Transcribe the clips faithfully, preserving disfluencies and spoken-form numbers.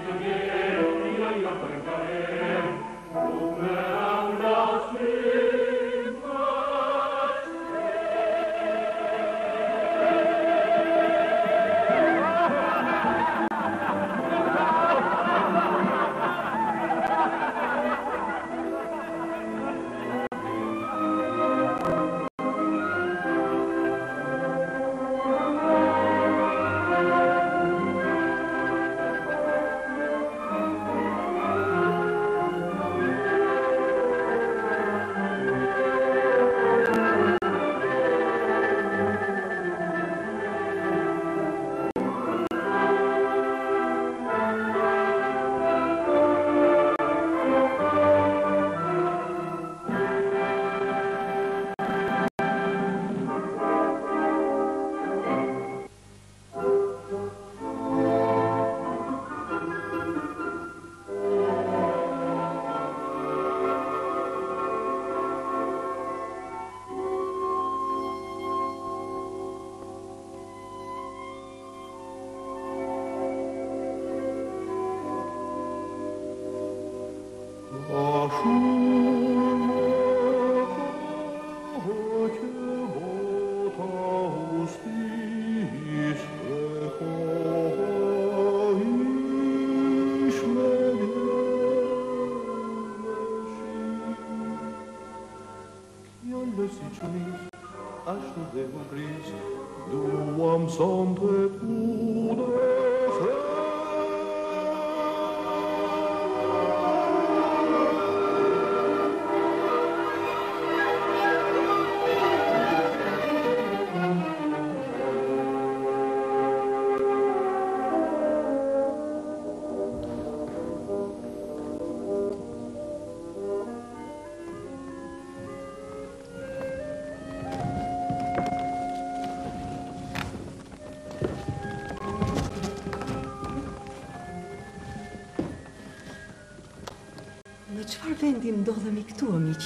Çfarë vendi ndodhemi këtu, miq?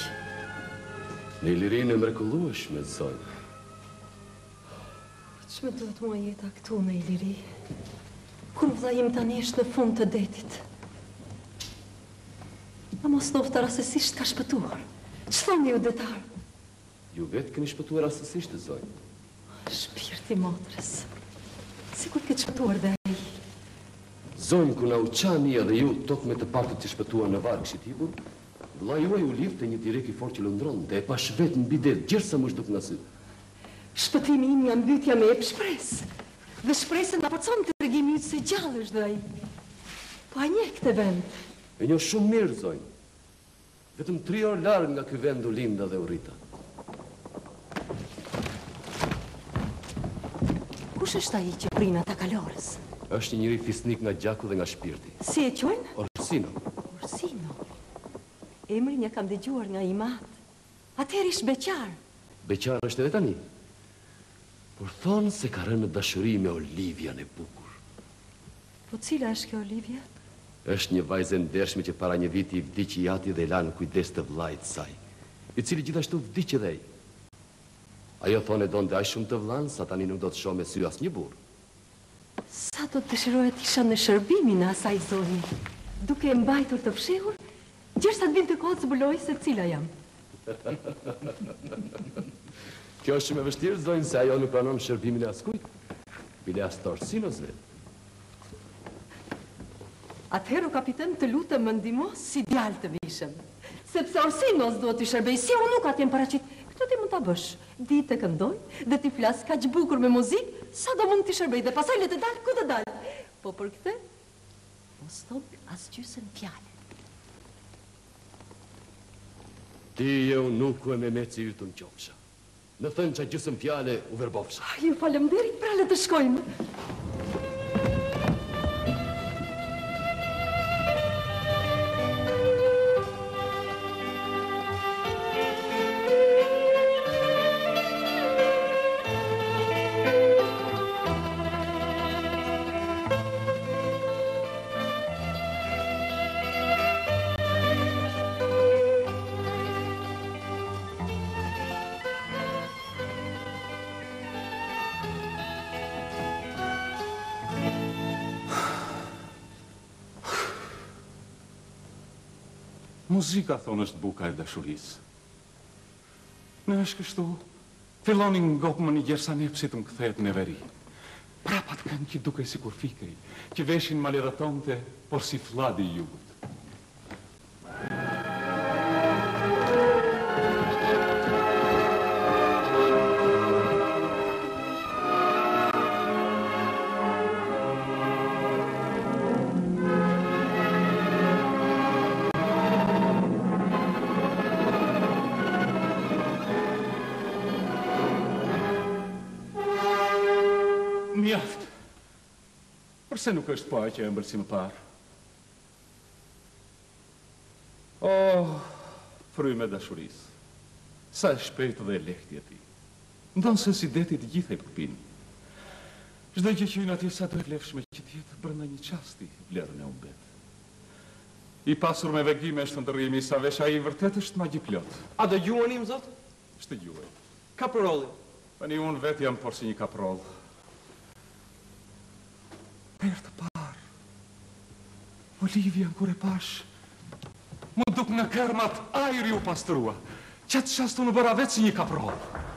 Në lirinë e mrekullueshme, zonjë. Ç'më duhet mua jeta këtu me Iliri? Kur vëlla im tani është në fund të detit. A mos nofta rastësisht ka shpëtuar? Ç'thoni ju detar? Ju vetë keni shpëtuar rastësisht, zonjë. Shpirti motrës. Sikur këtë shpëtuar dhe ai. Zonjë, ku na u qani edhe ju tok me të partët që shpëtuar në varë këshit hipur, vëlla juaj u lidhte një tirek i fort që lëndron, dhe e pa shvet në bidet, gjithë sa më shduk në sy. Shpëtimi im nga mbytja me ep shpresë. Dhe shpresën nga përcon të regimi ytë se gjallë është dhe ai. Po a nje këtë vend? E një shumë mirë, zonjë. Vetëm tri orë larë nga ky vend u linda dhe u rrita. Kush është ai që prin ata kalorës? Është një njëri fisnik nga gjaku dhe nga shpirti. Si e quajnë? Orsino. Orsino. Emrin ja kam dëgjuar nga i madh. Atëherë ish beqar. Beqar është edhe tani. Por thonë se ka rënë në dashuri me Olivian e bukur. Po cila është kjo Olivia? Është një vajzë e ndershme që para një viti i vdiqi jati dhe i la në kujdes të vllait saj, i cili gjithashtu vdiq edhe ai. Ajo thonë e donte aq shumë të vllain sa tani nuk do të shoh me sy asnjë burr. Sa do të dëshiroja të isha në shërbimin e asaj zonjë, duke e mbajtur të fshehur, gjersa të vinte kohë të zbuloj se cila jam. Kjo është shumë e vështirë, zonjë, se ajo nuk pranon shërbimin e askujt. Bile as të Orsinos vetë. Atëherë, kapiten, të lutem më ndihmo si djalë të vishëm. Sepse Orsinos duhet të shërbej, si unë nuk atjem paraqit. Këtë ti mund ta bësh. Di të këndoj dhe ti flas kaq bukur me muzikë, sa do mund të shërbej dhe pastaj le të dal ku të dal. Po për këtë, mos thot as gjysën fjalë. Ti e unuku e me me që yrtu në qofsha. Në thënë që gjysën fjale u verbofsha. Ju faleminderit, pra le të shkojmë. Muzika, thonë, është buka e dashurisë. Në është kështu, fillonin ngopë më një gjersa një pësit më këthet në veri. Prapat kanë që duke si kur fikej, që veshin maliratonte, por si fladi i jugut. Mjaft. Përse nuk është pa që e mbërë si më parë? O, fryme dashurisë, sa e shpejtë dhe e lehti e ti. Ndonë se si deti të gjitha i përpinë. Çdo gjë që hynë atje sa të e vlefshme që tjetë brenda një qasti vlerën e umbet. I pasur me vegime është ndërrimi sa vesha i vërtet është magjiplot. A do gjuani, më zotë? Shtë gjuaj. Kaprolli. Tani unë vetë jam por si një kaproll. Per të parë, Olivia në kur e pash, më duk në kërmat ajri u pastrua, qatë shastu në bëra vetë si një kaproll.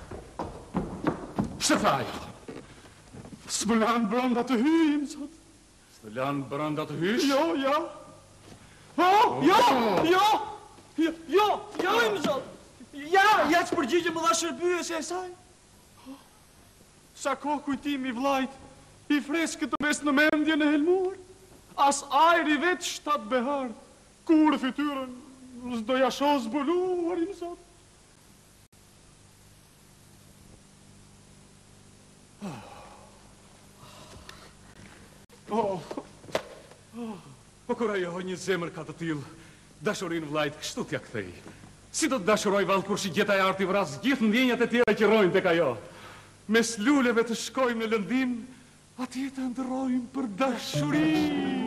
Shtë thaj? S'më lanë brënda të hyjim, sot. S'të lanë brënda të hyjsh? Jo, jo. Oh, jo, jo, jo, jo, jo, im zot. Ja, ja që përgjigje më dha shërbyje se e saj. Sa kohë kujtimi vlajt, i freskët të mes në mendje në helmuar, as ajri vetë shtatë behar, kur fytyrën s'do jasho zbuluar, im zot. Oh, oh, po kur ajo një zemër ka të tilë, dashurin vlajt kështu t'ja kthej. Si do të dashuroj valë kur shi gjeta e arti vras gjithë ndjenjat e tjera që rojnë tek ajo. Mes luleve të shkojmë në lëndim, atje të ndërojmë për dashurin.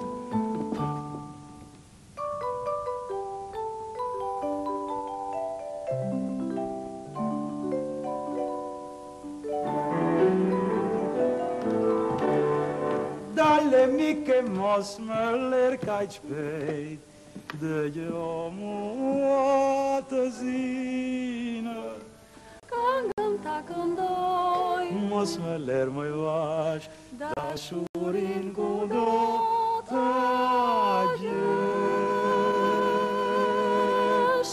Dale mike mos më lërë ka i qpejt, dëgjo mua të zinë. Këngën ta këndoj, Mos më lërë më vash, dashurin ku do të gjesh.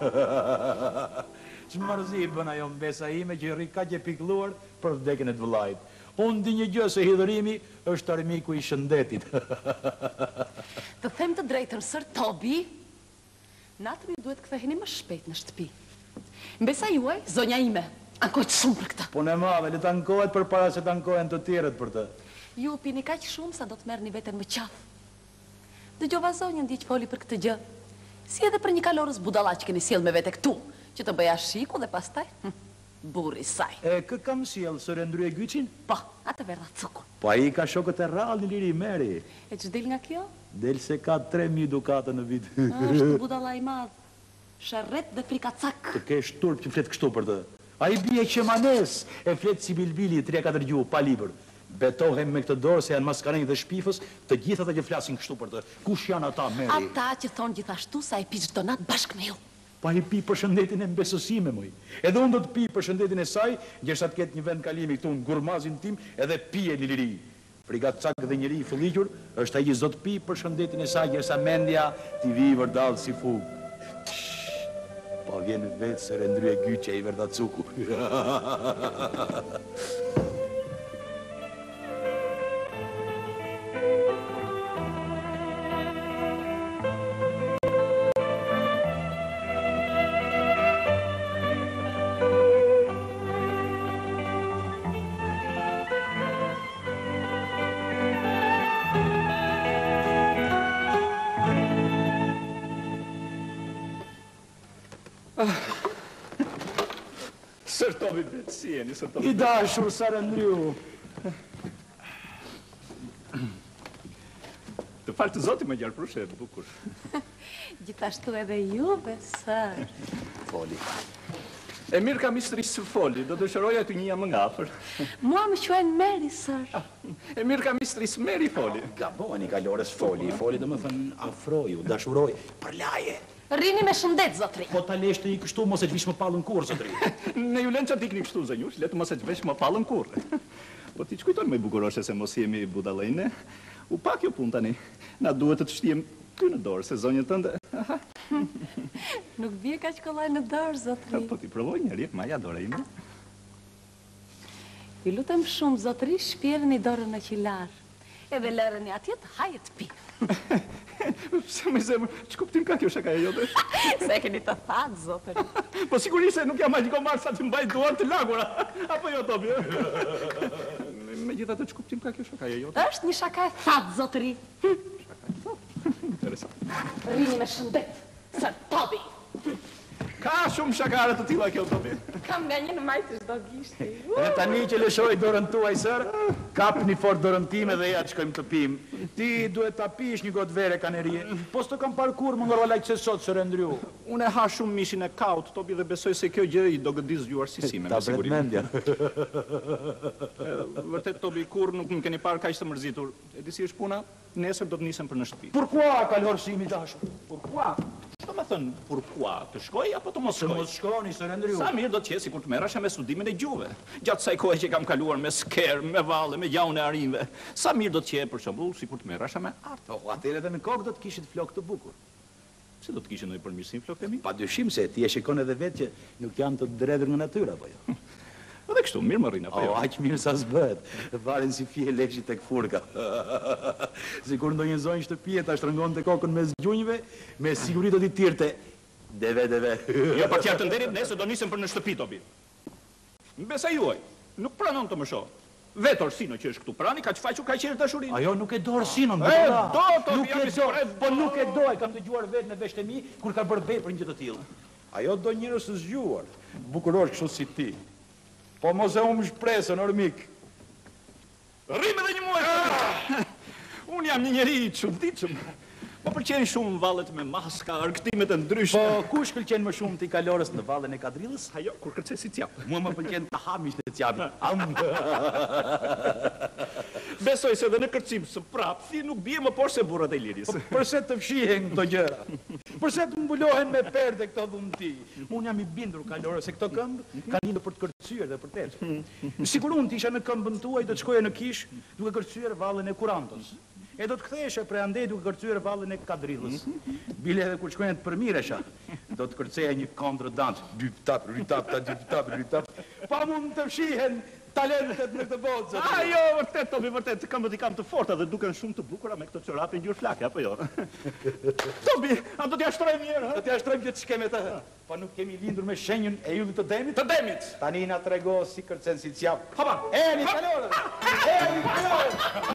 Që mërzi bën ajo mbesa ime që i rri ka që pikluar për vdekin e të vëllajt. Unë di një gjë se hidhërimi është armiku i shëndetit. Të them të drejtën, sër Tobi, natën ju duhet ktheheni më shpejt në shtëpi. Mbesa juaj, zonja ime, ankojt shumë për këtë. Po në madhe, le të ankohet për para se të ankohen të tjerët për të. Ju pini kaq shumë sa do të merrni veten më qafë. Dëgjova zonjën di që foli për këtë gjë. Si edhe për një kalorës budalla që keni sjell me vete këtu, që të bëja shiku dhe pastaj hm, burri i saj. E kë kam sjell së rendry e gyqin? Po, atë verdha cukun. Po ai ka shokët e rrallë në liri meri. E që del nga kjo? Del se ka tre mijë dukate në vit. Është budalla i madh. Sharret dhe frikacak. Të kesh turp që flet kështu për të. Ai bie qemanes, e flet si bilbili tre katër gjuhë pa libër. Betohem me këtë dorë se janë maskarenjë dhe shpifës, të gjithë ata që flasin kështu për të. Kush janë ata, Meri? Ata që thonë gjithashtu sa e pi çdo natë bashkë me ju. Pa i pi për shëndetin e mbesësime, moj. Edhe unë do të pi për shëndetin e saj, gjersa të ketë një vend kalimi këtu në gurmazin tim, edhe pije një liri. Frikacak dhe njëri i fëlliqur, është ai që zot pi për shëndetin e saj, gjersa mendja t'i vi vërdall si fugë. Po vjen vetë se rendry e gyqe i verdacuku. Sër Tobi vetë, si jeni, Sër Tobi? I dashur sa rendryu. Të falë të zoti më gjarë prushet, bukur. Gjithashtu edhe juve, sër. Foli. E mirë ka mistrisë Foli, do të shëroja të një më nga afër. Mua më quajnë Meri, sër. E mirë ka mistrisë Meri Foli. Gaboni kalores Foli. Foli dhe më thënë afroju, dashuroj, për laje. Rini me shëndet, zotri. Po ta lesh të i kështu mos e të vish më pallën kurrë, zotri. Ne ju lënë që t'i kni kështu, zënjush, letë mos e që vesh më pallën kurrë. Po ti që kujton me bukuroshe se mos jemi budalejne, u pak jo pun tani. Na duhet të të shtiem ty në dorë, se zonjë tënde. Nuk bie ka që kollaj në dorë, zotri. Po ti provoj njëri, maja dore ime. Ju lutem shumë, zotri, shpjerën i dorën në qilar. Edhe lërën i atjet, hajet pi. Se me zemër, që kuptim ka kjo shaka e jote? Se keni të thatë, zotri. Po sigurisht se nuk jam aqë marë sa të mbaj duar të lagura. Apo jo, Tobi? Me gjitha të që kuptim ka kjo shaka e jote? Është një shaka e thatë, zotri. Interesant. Rini me shëndet, së Tobi. Ka shumë shakare të tilla kjo, Tobi. Kam nga një në majtë shdo gishti. Dhe tani që lëshoj dorën tuaj sër, kap një fort dorën time dhe ja të shkojmë të pim. Ti duhet ta pish një gotë vere kanerie. Po s'to kam parkur më ngërva lajtë që sot, sër Endryu. Unë e ha shumë mishin e kaut, Tobi, dhe besoj se kjo gjë i do gëdis zgjuar sisime, me sigurim. mendja. Vërtet, Tobi, kur nuk më keni parë kaq të mërzitur. E di si është puna? Nesër do të nisem për në shtëpi. Pourquoi kalorësimi dashur? Pourquoi? Do me thënë, pourquoi? Të shkoj apo të mos Se shkoj? mos shkoni, sër Endryu. Sa mirë do të qesi kur të merresha me studimin e gjuhëve. Gjatë saj kohe që kam kaluar me sker, me valle, me gjaun e arinve. Sa mirë do të qe për shembull si kur të merresha me art. Po, atëherë edhe në kokë do të kishit flokë të bukur. Se do të kishin ndonjë përmirësim flokët e mi? Pa dyshim se ti e shikon edhe vetë që nuk janë të dredhur nga natyra, apo jo? Edhe kështu, mirë më rrinë, apo jo? O, aq mirë sa s'bëhet. Varen si fije leshit tek furka. Sikur ndonjë zonjë shtëpie ta shtrëngonte kokën mes gjunjëve, me siguri do t'i tirte. Deve, deve. Jo, për qartë të nderit, nesër do nisem për në shtëpi, Tobi. Besa juaj, nuk pranon të më shoh. Vetë Orsino që është këtu prani, ka që faqu ka qenë dashurinë. Ajo nuk e do Orsinon, E, do, Tobi, nuk jam e i do, spret, po do. nuk e do, e kam dëgjuar vetë në veçtë e mi, kur ka bërë vepër një gjë të tillë. Ajo do njerëz të zgjuar, bukurosh kështu si ti. Po mos e humbësh presën, ormik. Rrim edhe një muaj. Unë jam një njeri i çuditshëm. Po pëlqejnë shumë vallet me maska, argëtimet e ndryshme. Po kush pëlqen më shumë ti kalorës në vallën e Kadrillës? Ajo, kur kërcej si cjap. Mua më pëlqen të ha mish në cjapi. Am. Besoj se edhe në kërcim së prap, ti nuk bie më poshtë se burrat e Iliris. Përse të fshihen këto gjëra? Përse të mbulohen me perde këto dhunti? Unë jam i bindur kalorë se këto këmbë kanë lindur për të kërcyer dhe për të ecur. Sikur unë të isha në këmbën tuaj do të shkoja në kish duke kërcyer vallën e Kurantos. E do të kthehesha prej andej duke kërcyer vallën e Kadrillës. Bile edhe kur shkojnë të përmiresha, do të kërceja një kontradans, dy tap, dy tap, dy tap, dy tap. Pa mund të fshihen talentet në këtë botë. Ah, jo, vërtet, Tobi, vërtet, këmbët i kam të forta dhe duken shumë të bukura me këto çorape ngjyrë flake, apo jo? Tobi, a do t'ja shtrojmë një herë? Do t'ja shtrojmë që të shkeme të. Po nuk kemi lindur me shenjën e yllit të demit? Të demit. Tani na trego si kërcen si cjap. Hapa. Eni kalorë! Eni kalorë!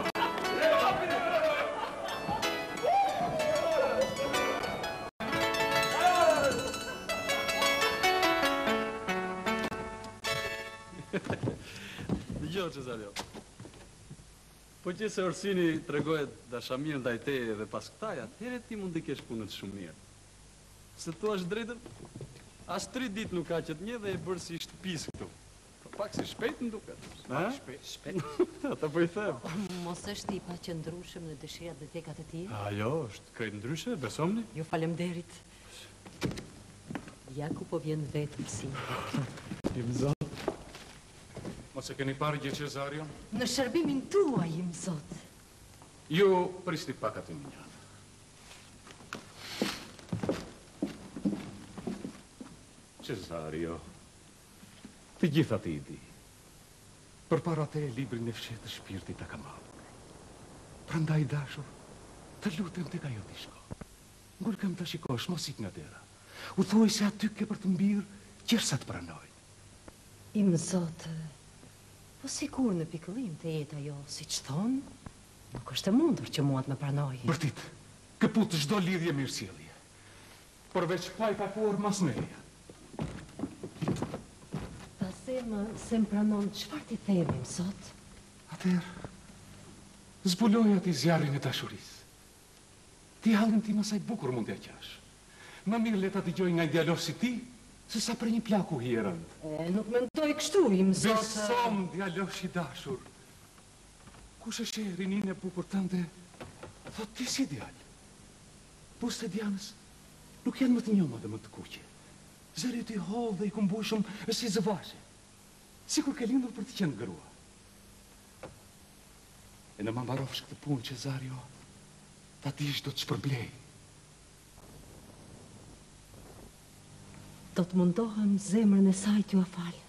Dëgjoj, Cesario. Po që se Orsini tregohet dashamirë ndaj teje dhe pas këtaj, atëherë ti mund të kesh punët shumë mirë. Se tu është drejtën, as tri ditë nuk ka që të një dhe e bërë si shtëpis këtu. Po pak si shpejt në duket. Shpejt, shpejt. Ata po i them. Mos është i pa qëndrueshëm në dëshirat dhe tekat e tij? Ajo, është krejt ndryshe, besomni? Ju falemderit. Ja ku po vjen vetë si. Im zot. Mos e keni parë gjë Cesario? Në shërbimin tuaj, im zot. Ju prisni pak aty një javë. Cesario, të gjitha ti i di. Për para te e librin e fshetë të shpirtit të kamalë. Prandaj dashur, të lutem të ka jo t'i shko. Ngulkem të shikosh, mos ik nga dera. U thuaj se aty ke për të mbirë, qërsa të pranoj. Im zot, po sikur në pikëllim të jetë ajo, si që thonë, nuk është e mundur që muat me pranoj. Bërtit, këput çdo lidhje mirësjellje. Përveç pa i pakuar mas meja. Pase më se më pranon, çfarë ti themi, im zot? Atëherë, zbuloj ati zjarrin e dashurisë. Ti hallën ti mësaj bukur mund t'ja qash. Më mirë le ta dëgjoj nga djalosh si ti, se sa për një plaku hierën. E, nuk mendoj kështu, im zot. Besom, djalosh i dashur. Kush është e rinin e bukur tënde, thot ti si djal. Buste Dianës nuk janë më të njoma dhe më të kuqe. Zëri të i hollë dhe i kumbushëm është si zëvashe, si kur ke lindur për të qenë grua. E në ma mbarofsh këtë punë, Cesario, ta dish do të shpërblej. Do të mundohem zemrën e saj t'ju afal.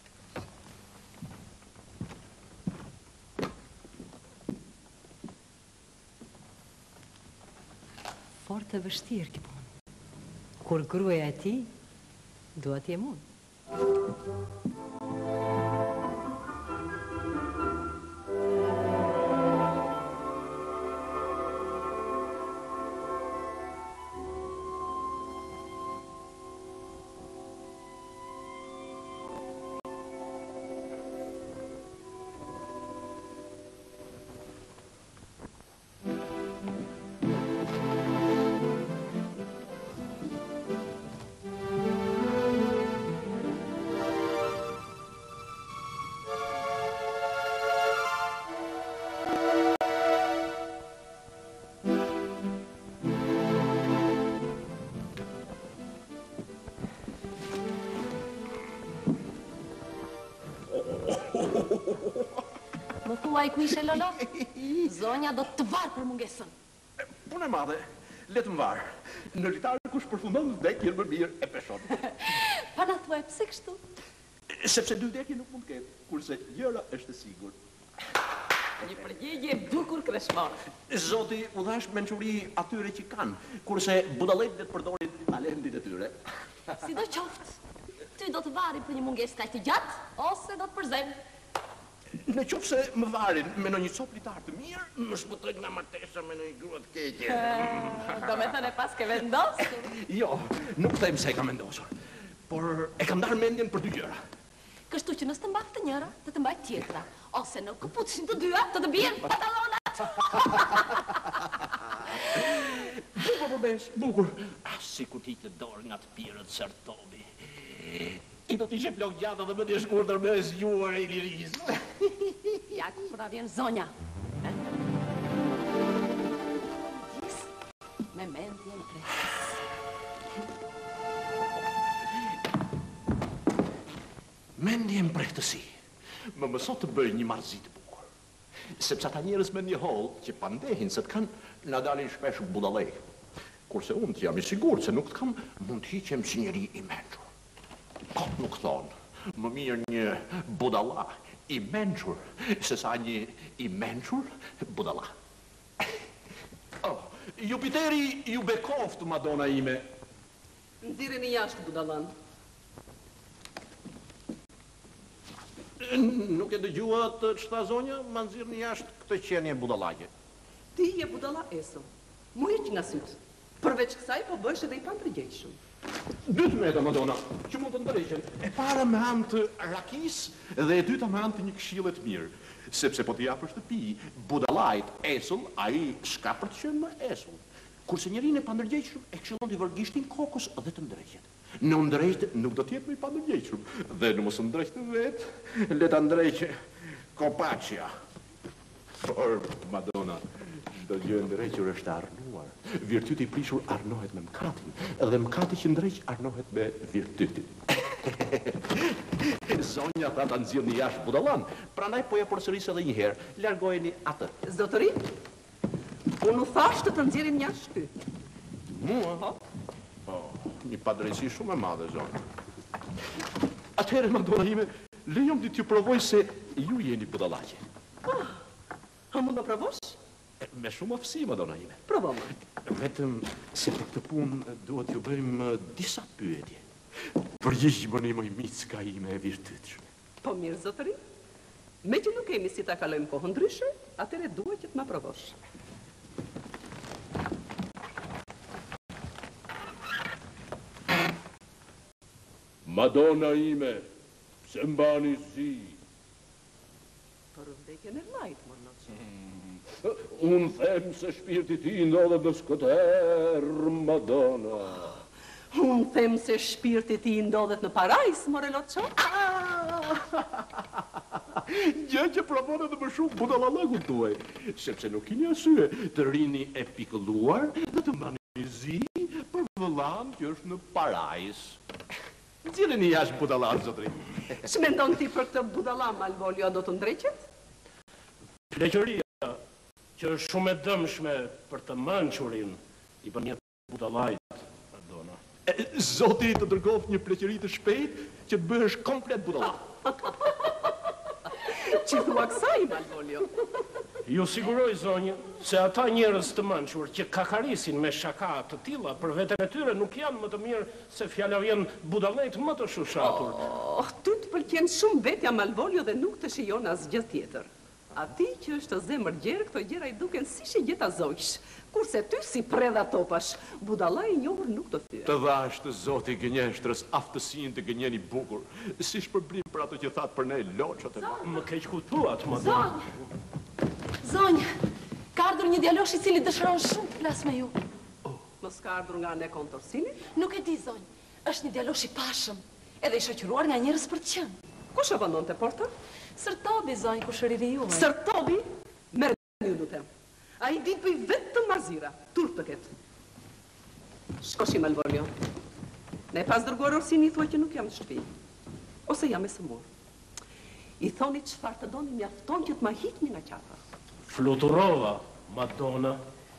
Fort e vështirë kjo punë. Kur gruaja e ti, dua t'jem unë. Më thua i ku ishe, Lolo? Zonja do të varë për mungesën. Punë e madhe, letë më varë. Në litarë kush përfundon vdekjen më mirë e peshon. Pa na thua e pse kështu? Sepse dy vdekje nuk mund të ketë, kurse njëra është e sigur. Një përgjigje bukur kreshmar. Zoti u dhash mençuri atyre që kanë, kurse budallet dhe të përdorin talendin e tyre. Si do qoftë, ty do të vari për një munges kaq të gjatë, ose do të përzem. Në qoftë se më varin me në një cop litar të mirë, më shpëtoj nga martesa me në një grua të keqe. Do me thënë e pas ke vendosur. Jo, nuk them se e kam vendosur, por e kam darë mendjen për dy gjëra. Kështu që nësë të mbajt të njëra, të të mbajt tjetra. Ose në këpucin të dyra, të të bjen pantalonat. Bukur përbesh, bukur. As si ku ti të dorë nga të pirët sërtobi. I do t'ishe plok gjata dhe më të shkurtër me zgjuar e i lirizë. Ja ku pra vjen zonja. Gjis, me mendje në prehtës. Mendje në prehtësi. Më mësot të bëj një marzi të bukur. Sepse ata njerëz me një holl që pandehin se të kanë, na dalin shpesh budallej. Kurse unë të jam i sigurt se nuk të kam, mund të hiqem si njeri i mençur. Kot nuk thonë, më mirë një budalla i mençur, se sa një i mençur budalla. Oh, Jupiteri ju bekoft, Madonna ime. Nxirreni jashtë budallan. Nuk e dëgjua të çta zonja, ma nxirrni jashtë këtë qenie budallaqe. Ti je budalla esëm, mu hiq nga sytë. Përveç kësaj po bësh edhe i pantërgjegjshëm. Dytë meta, Madonna, që mund të ndërheqen. E para me anë të rakis dhe e dyta me anë të një këshille të mirë. Sepse po t'i japësh të pi, budallajt esull, ai s'ka për të qenë më esull. Kurse njerinë e pandërgjegjshëm e këshillon t'i vërgishtin kokës dhe të ndrejqet. Në ndrejqet nuk do t'jetë më i pandërgjegjshëm. Dhe në mos ndrejqet vetë, le ta ndrejqe Kopaqja. Por, Madonna, çdo gjë e ndrejqur është arnuar. Virtyti i prishur arnohet me mkatin, dhe mkati që ndreq arnohet me virtytin. Zonja tha ta nxjerrni jashtë budallan, prandaj po ja përsëris edhe një herë. Largojeni atë. Zotëri, unë u thash të të nxjerrim jashtë ty. Mua, ha? Po, një padrejsi shumë e madhe, zonë. Atëherë, Madonna ime, lejon di t'ju provoj se ju jeni budallaqe. A mund të provosh? Me shumë aftësi, Madonna ime. Provo më. Vetëm se për këtë punë duhet ju bëjmë disa pyetje. Përgjigjni më i micka ime e virtytshme. Po mirë, zotëri. Me që nuk kemi si ta kalojmë kohën ndryshe, atëre dua që të ma provosh. Madonna ime, pse mbani zi? Për vdekjen e vllajt, mornoç. Unë them se shpirti ti ndodhet në skëter, Madonna. Unë them se shpirti ti ndodhet në parajs, moreloço. Gjë që provon edhe më shumë budallallëkun tuaj, sepse nuk keni arsye të rini e pikëlluar dhe të mbani zi për budalan që është në parajs. Nxjerrni jashtë budallan, zotëri. Ç'mendon ti për këtë budalla, Malvolio, do të ndreqet? Pleqëria, që është shumë e dëmshme për të mençurin, i bën një budallajt, Madonna. Zoti të dërgoft një pleqëri të shpejt që të bëhesh komplet budalla. Që thua kësaj, Malvolio? Ju siguroj, zonjë, se ata njerëz të mençur që kakarisin me shaka të tilla për veten e tyre nuk janë më të mirë se fjala vjen budallajt më të shushatur. Oh, ty të pëlqen shumë vetja, Malvolio, dhe nuk të shijon asgjë tjetër. Ati që është zemër gjerë, këto gjëra i duken si shigjeta zojsh. Kurse ty si predha topash, budallaj i njohur nuk të thye. Të dhash të zoti gënjeshtrës aftësinë të gënjeni bukur, si shpërblim për ato që thatë për ne loqat e Më Më keq kuptuat, Madonna. Zonjë, zonjë, ka ardhur një djalosh i cili dëshiron shumë të flas me ju. Mos ka ardhur nga ne kontorsilit? Nuk e di, zonjë, është një djalosh i pashëm, edhe i shoqëruar nga njerëz për të qenë. Kush e vendon te porta? Sërtobi, zonjë, kushëriri juaj. Sërtobi? Merë një lutem. A i ditë bëj vetëm marzira, turp të ketë. Shkoshi, Malvolio. Ne pas dërguar Orsini i thua që nuk jam në shtëpi. Ose jam e sëmur. I thoni çfarë të doni, mjafton që të ma hiqni nga qafa. Fluturova, Madonna.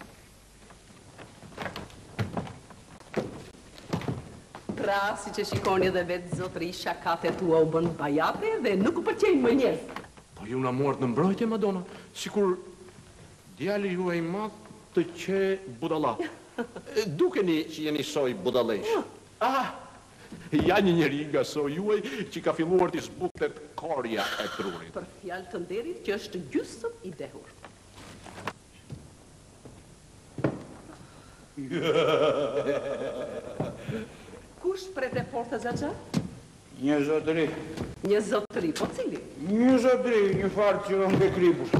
Pra, si që shikoni edhe vetë zotëri, shakate tua u bën bajate dhe nuk u pëlqejnë më njerëz. Po ju na morët në mbrojtje, Madonna, sikur djali ju e i madh të qe budalla. Dukeni që jeni soj budallesh. Ah, ja një njeri nga soj juaj që ka filluar të zbuktet korja e trurit. Për fjalë të nderit që është gjysmë i dehur. Kush prete porta Xhaxha? Një zotëri. Një zotëri, po cili? Një zotëri, një farë që rënë dhe kripush.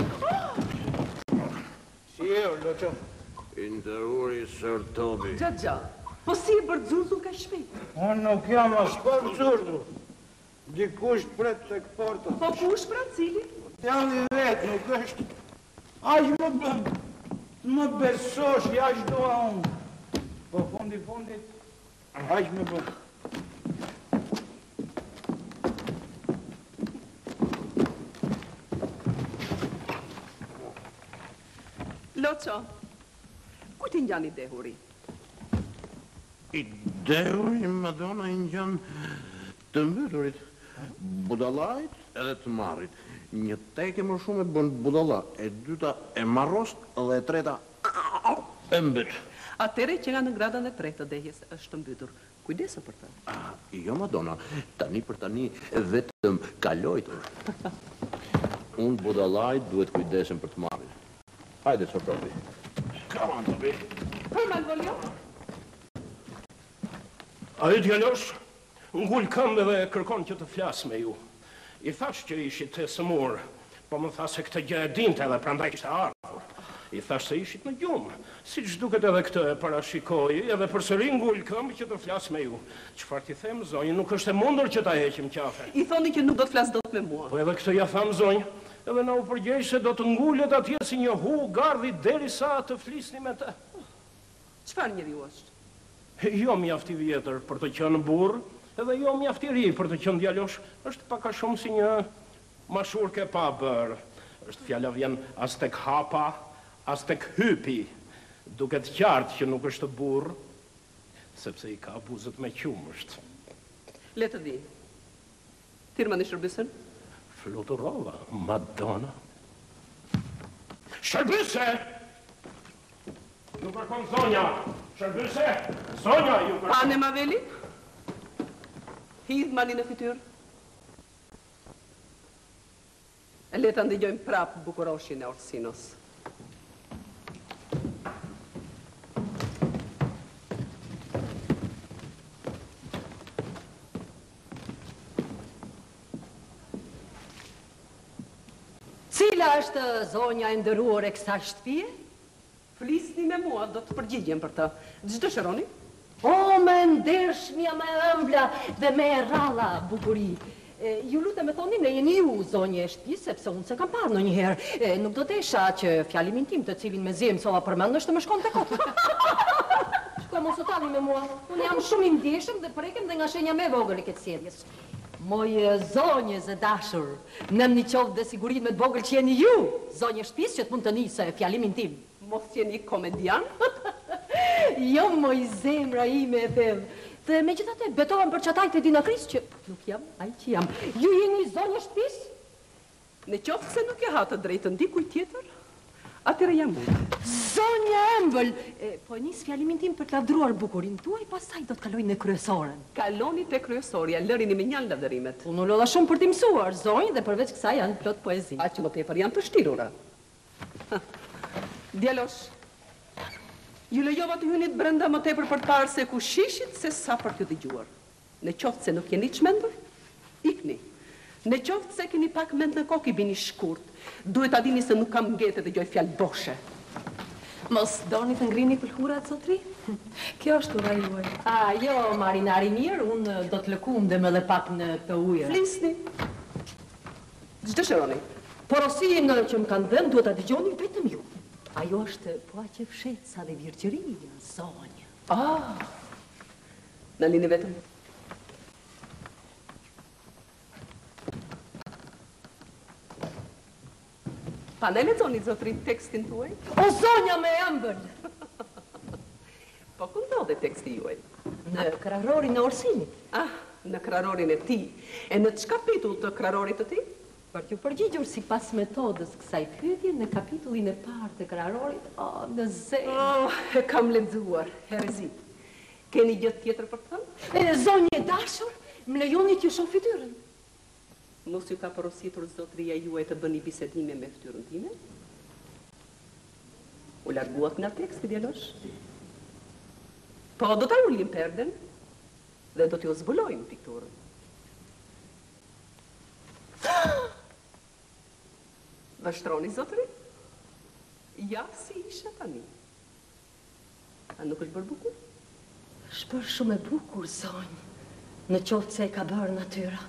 Si e o, loqo? Ndëruri Sërtobi. Xhaxha, po si e bërë ka shpejt? Unë nuk jam as për zurdu. Dikush pret të këporta. Po kush pra cili? Djalli vetë nuk është. Aq më bë, më besosh, aq doa unë. Po fundi fundit, aq më bë. Loqo, ku ti ngjan i dehuri? I dehuri, Madonna, i ngjan të mbyturit. Budallajt edhe të marrit. Një teke më shumë e bën budalla, e dyta e marrost dhe e treta e mbyt. Atere që nga në gradën e tretë të dehjes është mbytur. Kujdesu për të. Ah, jo, Madonna, tani për tani vetëm kalojtur. Unë budallajt duhet kujdesem për të marrit. Hajde, Sërtobi. Come on, Tobi. Për Malvolio? A i djalosh, ngull këmbë dhe kërkon që të flas me ju. I thash që ishit të sëmur, po më tha se këtë gjë e dinte edhe prandaj kishte ardhur. I thash se ishit në gjumë, si që duket edhe këtë e parashikoj, edhe përsëri ngull këmbë që të flas me ju. Çfarë ti them, zonjë, nuk është e mundur që ta heqim qafe. I thoni që nuk do të flas dot me mua. Po edhe këtë ja tham, zonjë, edhe na u përgjej se do të ngullet atje si një hu gardhi derisa të flisni me të. Çfarë njeriu është? Jo mjaft i vjetër për të qenë burr, edhe jo mjaft i ri për të qenë djalosh, është pak a shumë si një mashurke pa bër. Është fjala vjen as tek hapa, as tek hypi. Duket qartë që nuk është burr, sepse i ka buzët me qumësht. Le të di. Firmani shërbësën? Fluturova, Madonna. Shërbëse! Ju kërkon zonja! Shërbëse! Zonja ju kërkon! Pane Maveli? Hidh mali në fytyrë. E le të ndëgjojmë prapë bukuroshin e Orsinos. Cila është zonja e ndëruar e kësaj shtëpie? Flisni me mua, do të përgjigjem për të. Ç'do shëroni? O, me ndershmja, me ëmbla dhe me rralla bukuri. E, ju lutem me thoni, ne jeni ju, zonje e shtëpisë, sepse unë se kam parë ndonjëherë. E, nuk do desha që fjalimin tim, të cilin me zi mësova përmend, është të më shkon të kot. Shko të mos u tani me mua. Unë jam shumë i ndjeshëm dhe prekem dhe nga shenja me vogël e këtë sjedjes. Moj zonjës e dashur, nëm një qovë dhe sigurin me të vogël që jeni ju, zonjë shtëpis që të mund të nisë e fjalimin tim. Mos jeni komedian? Jo, moj zemra ime e them. Dhe me gjithate, betohem për qatajt e Dinakris që nuk jam, aj që jam. Ju jeni zonjë shtëpis? Në qoftë se nuk e ha të drejtën dikuj tjetër, atëre jam unë. Zonja Embël, po nis fjalimin tim për të lavdruar bukurin tuaj, pastaj do të kaloj në kryesoren. Kaloni te kryesorja, lërini me një lavdërimet. Unë lodha shumë për t'i mësuar, zonjë, dhe përveç kësaj janë plot poezi. A që më tepër janë të shtirura. Djalosh, ju lejova të hynit brenda më tepër për të parë se ku shishit se sa për t'ju dëgjuar. Në qoftë se nuk jeni çmendur, ikni. Në qoftë se keni pak mend në kokë i bini shkurt. Duhet ta dini se nuk kam ngete dhe gjoj fjalë boshe. Mos doni të ngrini pëlhurat, zotri? Kjo është ura juaj. A, jo, marinari mirë, unë do të lëkum dhe me dhe pak në të ujë. Flisni. Ç'do shëroni? Porosinë që më kanë dhënë duhet ta dëgjoni vetëm ju. Ajo është po aq e fshehtë sa dhe virgjëria, zonjë. Ah. Në lini vetëm. Pa ne lexoni zotri tekstin tuaj? O zonja me ëmbël! Po ku ndodhe teksti juaj? Në krarorin e Orsinit. Ah, në krarorin e ti. E në që kapitull të krarorit të ti? Për t'ju përgjigjur si pas metodës kësaj pyetje në kapitullin e parë të krarorit, o, në zemë. Oh, e kam lexuar, herezi. Keni gjë tjetër për të thënë? E, zonjë e dashur, më lejoni t'ju shoh fytyrën. Mos ju ka porositur zotria juaj të bëni bisedime me fytyrën time? U larguat nga teksti, djalosh? Po, do ta ullim perden dhe do t'ju zbulojmë pikturën. Vështroni, zotri? Ja, si isha tani. A nuk është bërë bukur? Është bërë shumë e bukur, zonjë, në qoftë se e ka bërë natyra.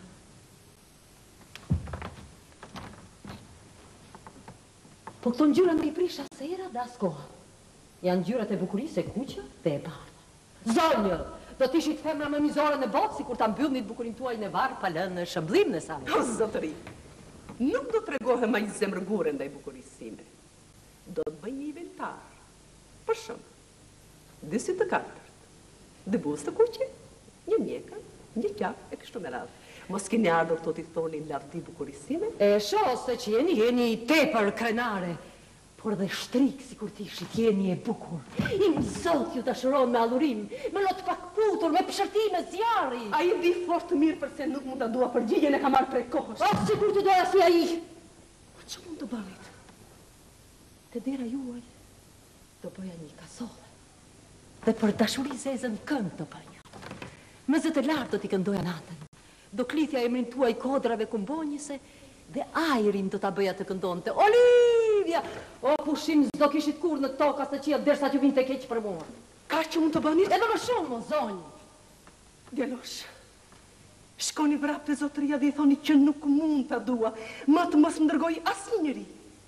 Po këto ngjyra nuk i prisha se era dhe as koha. Janë ngjyrat e bukurisë e kuqe dhe e bardhë. Zonjë, do t'ishit femra më mizore në botë, si kur ta mbyllnit bukurin tuaj në varë, pa lënë në shëmblim në sanë. O, zotëri, nuk do të regohem a i zemërgure ndaj bukurisë sime. Do të bëj një inventar. Për shumë, dy sy të katërt, dy buzë të kuqe, një mjeka, një qaf e kështu me radhë. Mos keni ardhur të t'i thoni lavdi bukurisë sime? E shoh se që jeni, jeni tepër krenare, por dhe shtrik si kur t'ishit jeni e bukur. Im zot ju të shëron me allurim, me lot pak putur, me pëshërtime, zjarri. A i di fort të mirë përse nuk mund të dua përgjigjen e ka marrë prej kohës. O, si kur të doja si a i. Po që mund të bërit? Të dera juaj, do bëja një kasole. Dhe për dashuri zezën kënd të bëja. Me zë të lartë do t'i këndoja natën. Do klithja emrin tuaj kodrave kumbonjëse dhe ajrin do t'a bëja të këndonte. Olivia! O, pushim s'do kishit kur në toka se qia dersa t'ju vinte keq për mua. Ka që mund të bënit? Edhe më shumë, o zonjë. Djalosh, shkoni vrap të zotëria dhe i thoni që nuk mund t'a dua, ma të mos më ndërgoj asnjë njeri.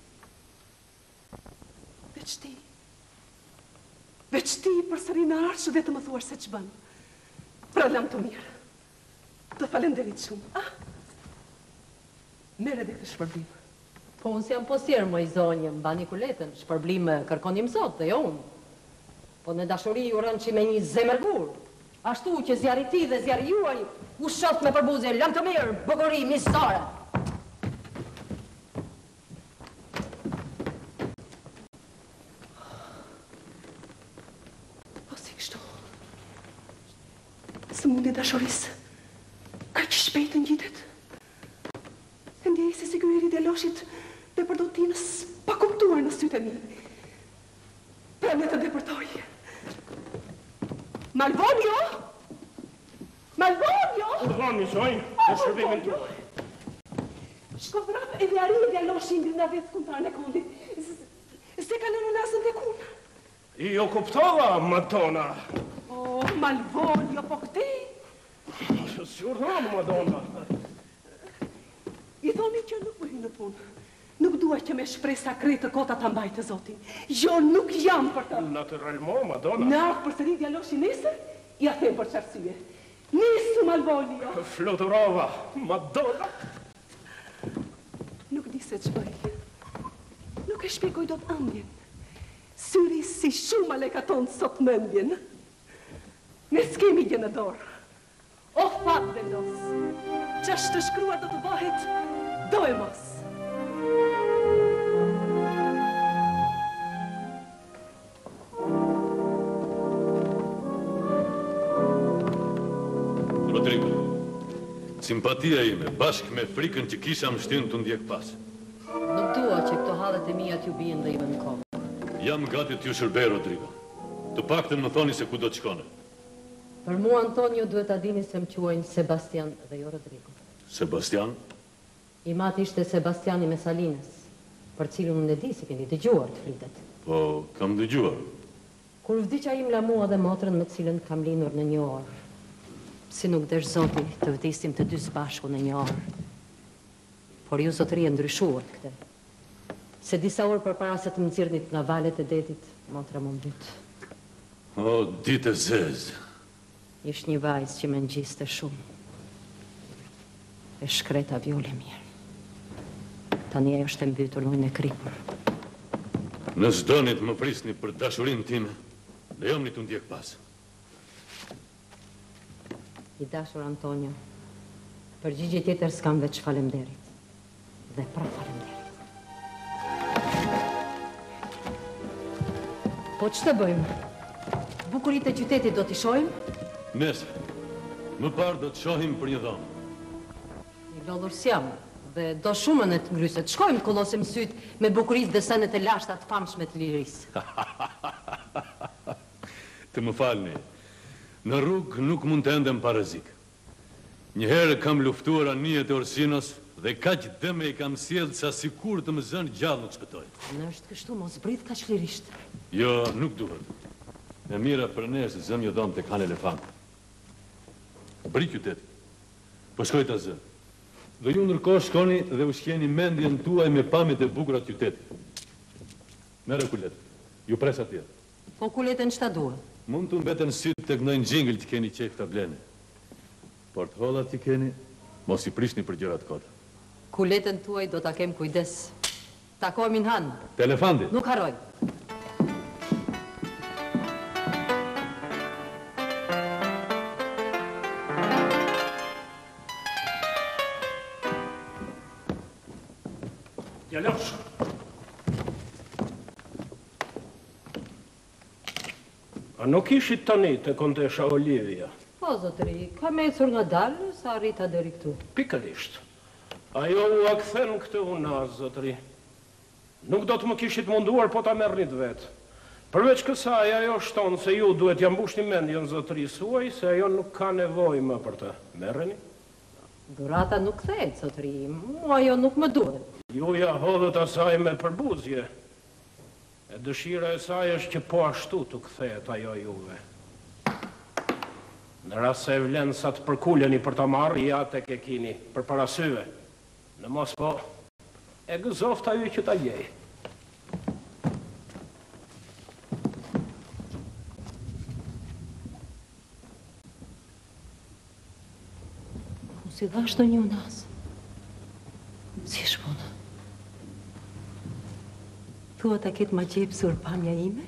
Veç ti, veç ti përsëri në arshë dhe të më thuar se që bën. Pra lam të mirë. Të falenderit shumë. Ah, mere dhe këtë shpërblim. Po unë si jam posjerë, më i zonjë, mba një kuletën, shpërblim kërkonim sot dhe jo unë. Po në dashuri u rënë që me një zemërgur. Ashtu që zjarri ti dhe zjarri juaj u shoft me përbuzje, lam të mirë, bukuri, misore. Po si kështu, së mundi dashurisë. Ka që shpejtë në gjitet. Se ndjej se si kërëri dhe loshit dhe përdotinës pa kuptuar në sytë e mi. Pra me të depërtoj. Malvonio! Malvonio! Urdhoni, zonjë, në shërbimin tuaj. Shko vrap e dhe ari e dhe loshin nga vetë kuntar në kondit. Se ka në në nasën dhe kun. Jo kuptova, Madonna. O, Malvonio, po këti? Si urdhoni, Madonna. I thoni që nuk më hy në punë. Nuk dua që me shprej sakret të kota ta mbaj të Zotin. Jo, nuk jam për të. Naturalmo, Madonna. Në ardhë për sëri djaloshi nesër, ja them për qartësie. Nisu Malvolio. Fluturova, Madonna. Nuk di se që bëj. Nuk e shpjegoj do të ëndjen. Syri si shumë alekaton sot mëndjen. Ne s'kemi gjë në dorë. O fat vendos, që është të shkruar do të bëhet, do e mos. Rodrigo, simpatia ime, bashkë me frikën që kisha më shtin të ndjek pas. Nuk dua që këto hallet e mia t'ju bien dhe i në kohë. Jam gati t'ju shërbej, Rodrigo. Të paktën më thoni se ku do të shkone. Për mua, Antonio, duhet ta dini se më quajnë Sebastian dhe jo Rodrigo. Sebastian? I mati ishte Sebastiani Mesalines, për cilën unë e di se keni dëgjuar të flitet. Po, kam dëgjuar. Kur vdiqa im la mua dhe motrën me cilën kam linur në një orë, si nuk desh Zoti të vdisim të dy së bashku në një orë. Por ju zotëri e ndryshuar këte. Se disa orë për para se të më nxirrnit nga valet e detit, motra më mbyt. O, ditë e zezë. Ish një vajzë që më ngjiste shumë. E shkreta vjole mirë. Tani ajo është e mbytur në ujin e kripur. Nëse donit më prisni për dashurinë time, lejoni të ndjek pas. I dashur Antonio, përgjigje tjetër s'kam veç falemderit. Dhe pra falemderit. Po që të bëjmë? Bukurit e qytetit do t'i shojmë? Nese, më parë do të shohim për një dhomë. I lodhur s'jam, dhe do shumën e të ngryset. Shkojmë të kollosim sytë me bukurit dhe senet e lashta të famshme të lirisë. Të më falni, në rrugë nuk mund të endem parazik. Njëherë kam luftuar anijet e Orsinos dhe kaq dëme i kam sjellë sa sikur të më zënë gjallë nuk shpëtoj. Në është kështu, mos brit kaq lirisht. Jo, nuk duhet. E mira për ne se zëm një dhomë të kanë elefant. Bëri qytetit. Po shkoj të zë. Dhe ju ndërkohë shkoni dhe ushqeni mendjen tuaj me pamjet e bukura të qytetit. Merë kulet. Ju pres atje. Po kuletën çta duhet? Mund të mbeten sytë tek ndonjë xhingël që keni qejf ta bleni. Por të hollat që keni, mos i prishni për gjërat kota. Kuletën tuaj do ta kem kujdes. Takohemi në Han. Te elefanti. Nuk harroj. Djalosh. A nuk ishit tani të kontesha Olivia? Po, zotëri, kam ecur nga dalë, sa arrita deri këtu. Pikërisht. Ajo u a kthen këtë unaz, zotëri. Nuk do të më kishit munduar, po ta merrnit vetë. Përveç kësaj, ajo shtonë se ju duhet ja mbushni mendjen zotëri suaj, se ajo nuk ka nevojë më për të. Merreni? Durata nuk kthehet, zotëri, mua ajo nuk më duhet. Ju ja hodhët asaj me përbuzje. E dëshira e saj është që po ashtu të kthehet ajo juve. Në rast se e vlen sa të përkuleni për ta marrë, ja tek e kini për para syve. Në mos po, e gëzofta ju që ta gjej. Po si dhash të një unas? Si shpuna? Thua ta ketë ma gjepsur pamja ime?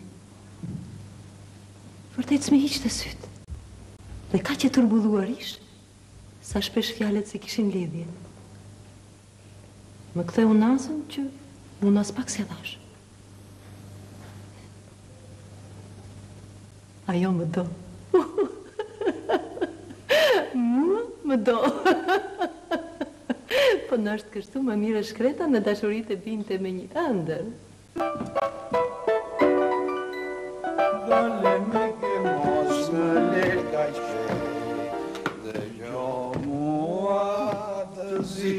Vërtet s'me hiq të sytë. Dhe ka që turbulluar ish, sa shpesh fjallet se kishin lidhje. Më kthe unasën që unas pak se dhash. Ajo më do. Mua më do. Po në është kështu më mire shkreta në dashurit e binte me një ëndër. Dale me ke mos më lel ka shpej, dhe jo mua të zi.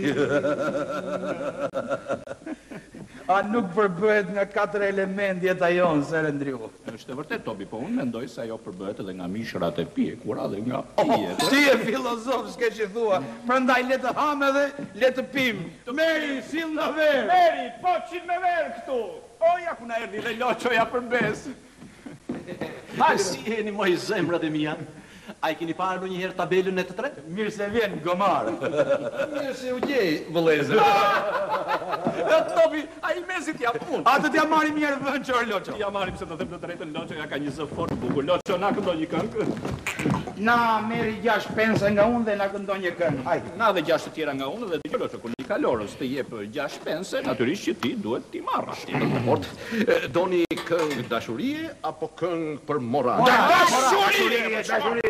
A nuk përbëhet nga katër elementjet a jonë, se rendriu. Është e vërtet, Tobi, po unë mendoj se ajo përbëhet edhe nga mishrat e pjekura dhe nga Oh, pijet. ti e filozof, s'ke që thua. Prandaj le të ham edhe le të pim. Meri, sill në verë. Meri, po qit me verë këtu. O, ja ku na erdi dhe loqoja për bes. Ha, si jeni moj zemrat e mija? A i keni parë në njëherë tabelën e të tretë? Mirë se vjen, gomarë. Mirë se u gjej, vëllezër. Tobi, a i mesit jam unë. Atë t'ja marim njerë vënd qërë, Loqo. Ja marim se të them të drejtën, Loqo ja ka një zë fort bukur. Loqo, na këndoj një këngë. Na, meri gjash pense nga unë dhe na këndon një këngë. Hajde. Na dhe gjashtë tjera nga unë dhe dhe Loqo, kur një kalorës të jep gjashtë pense, natyrisht që ti duhet ti marra. Fort, doni këngë dashurie apo këngë për moral? Dashurie, dashurie.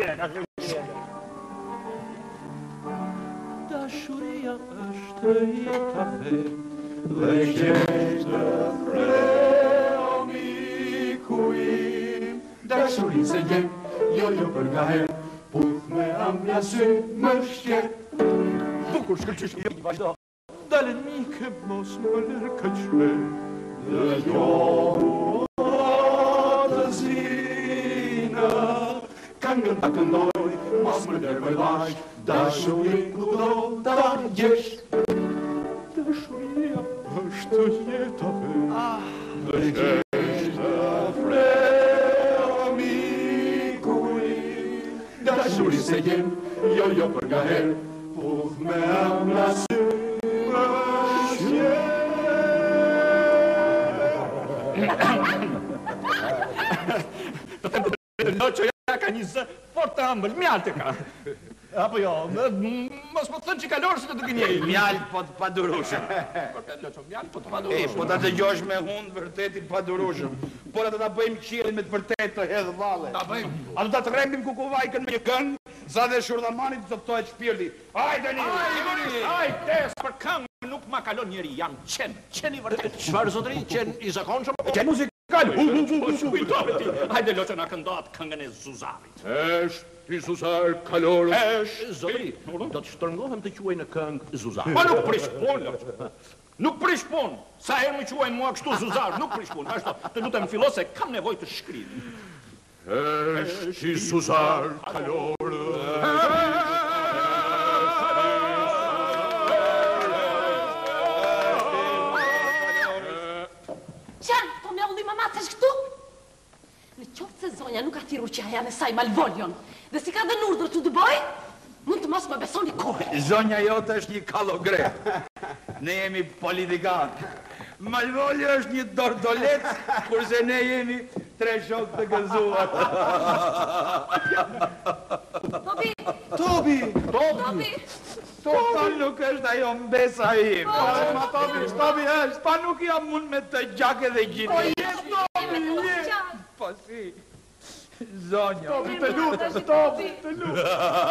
Dashuria është jeta vetë, dhe qeshtë fre o miku im. Dashurin se gjem, jo jo për nga herë, puth me ambja sy më shqet. Bukur shkëllqysh i vazhdo, dalen mike mos më lërë këqme, dhe jo të zina. Këngën ta këndoj, mos më dërmoj lash, dashurin kudo ta gjesh. Dashuria është jeta vetë, dhe qeshtë fre o miku im. Dashurin se jem, jo jo për nga herë, puth me ambja sy më shqet. Loqo ja ka një zë fort të ambël, mjallë të ka. Apo jo, mos po të thënë që kalorë se të të gënjej. Mjallë po të padurushëm. Loqo, mjallë po të E, padurushëm. po ta të gjosh me hundë vërtet i padurushëm. Por atë ta bëjmë qilin me të vërtet të hedhë vale. Ta bëjmë. Atë ta të rembim kukuvajkën me një këngë, sa dhe shurdhamanit të të shpirti. Hajde një! Aj, des për këngë nuk ma kalon njeri, jam qenë, qenë i vërtet. Çfarë zotëri, qenë i zakonshëm? Qenë muzikalu. Po shkujtove ti, hajde Loqo na këndot këngën e Zuzarit. Është i Zuzar kalorës. Është, Zotëri, do të shtrëngohem të quaj në këngë Zuzar. Po nuk prish pun, Loqo. Nuk prish pun. Sa herë më quaj mua kështu Zuzar, nuk prish pun. Ashtu, të lutem fillo se kam nevojë të shkrim. Është i Zuzar kalorës. Qanë, po me ulli mama të shkëtu? Në qoftë se zonja nuk atiru që aja në saj Malvolion, dhe si ka dhe urdhër të dëboj, mund të mos më besoni kohë. Zonja jote është një kalogre. Ne jemi politikanë. Malvolio është një dordolec, kurse ne jemi tre shok të gëzuar. Tobi! Tobi! Tobi! Tobi nuk është ajo mbesa im. Ma Tobi, Tobi është, pa nuk jam mund me të gjake dhe gjinë. Po jetë Tobi, jetë! Po si, zonja. Tobi, të lutë, Tobi! Të lutë.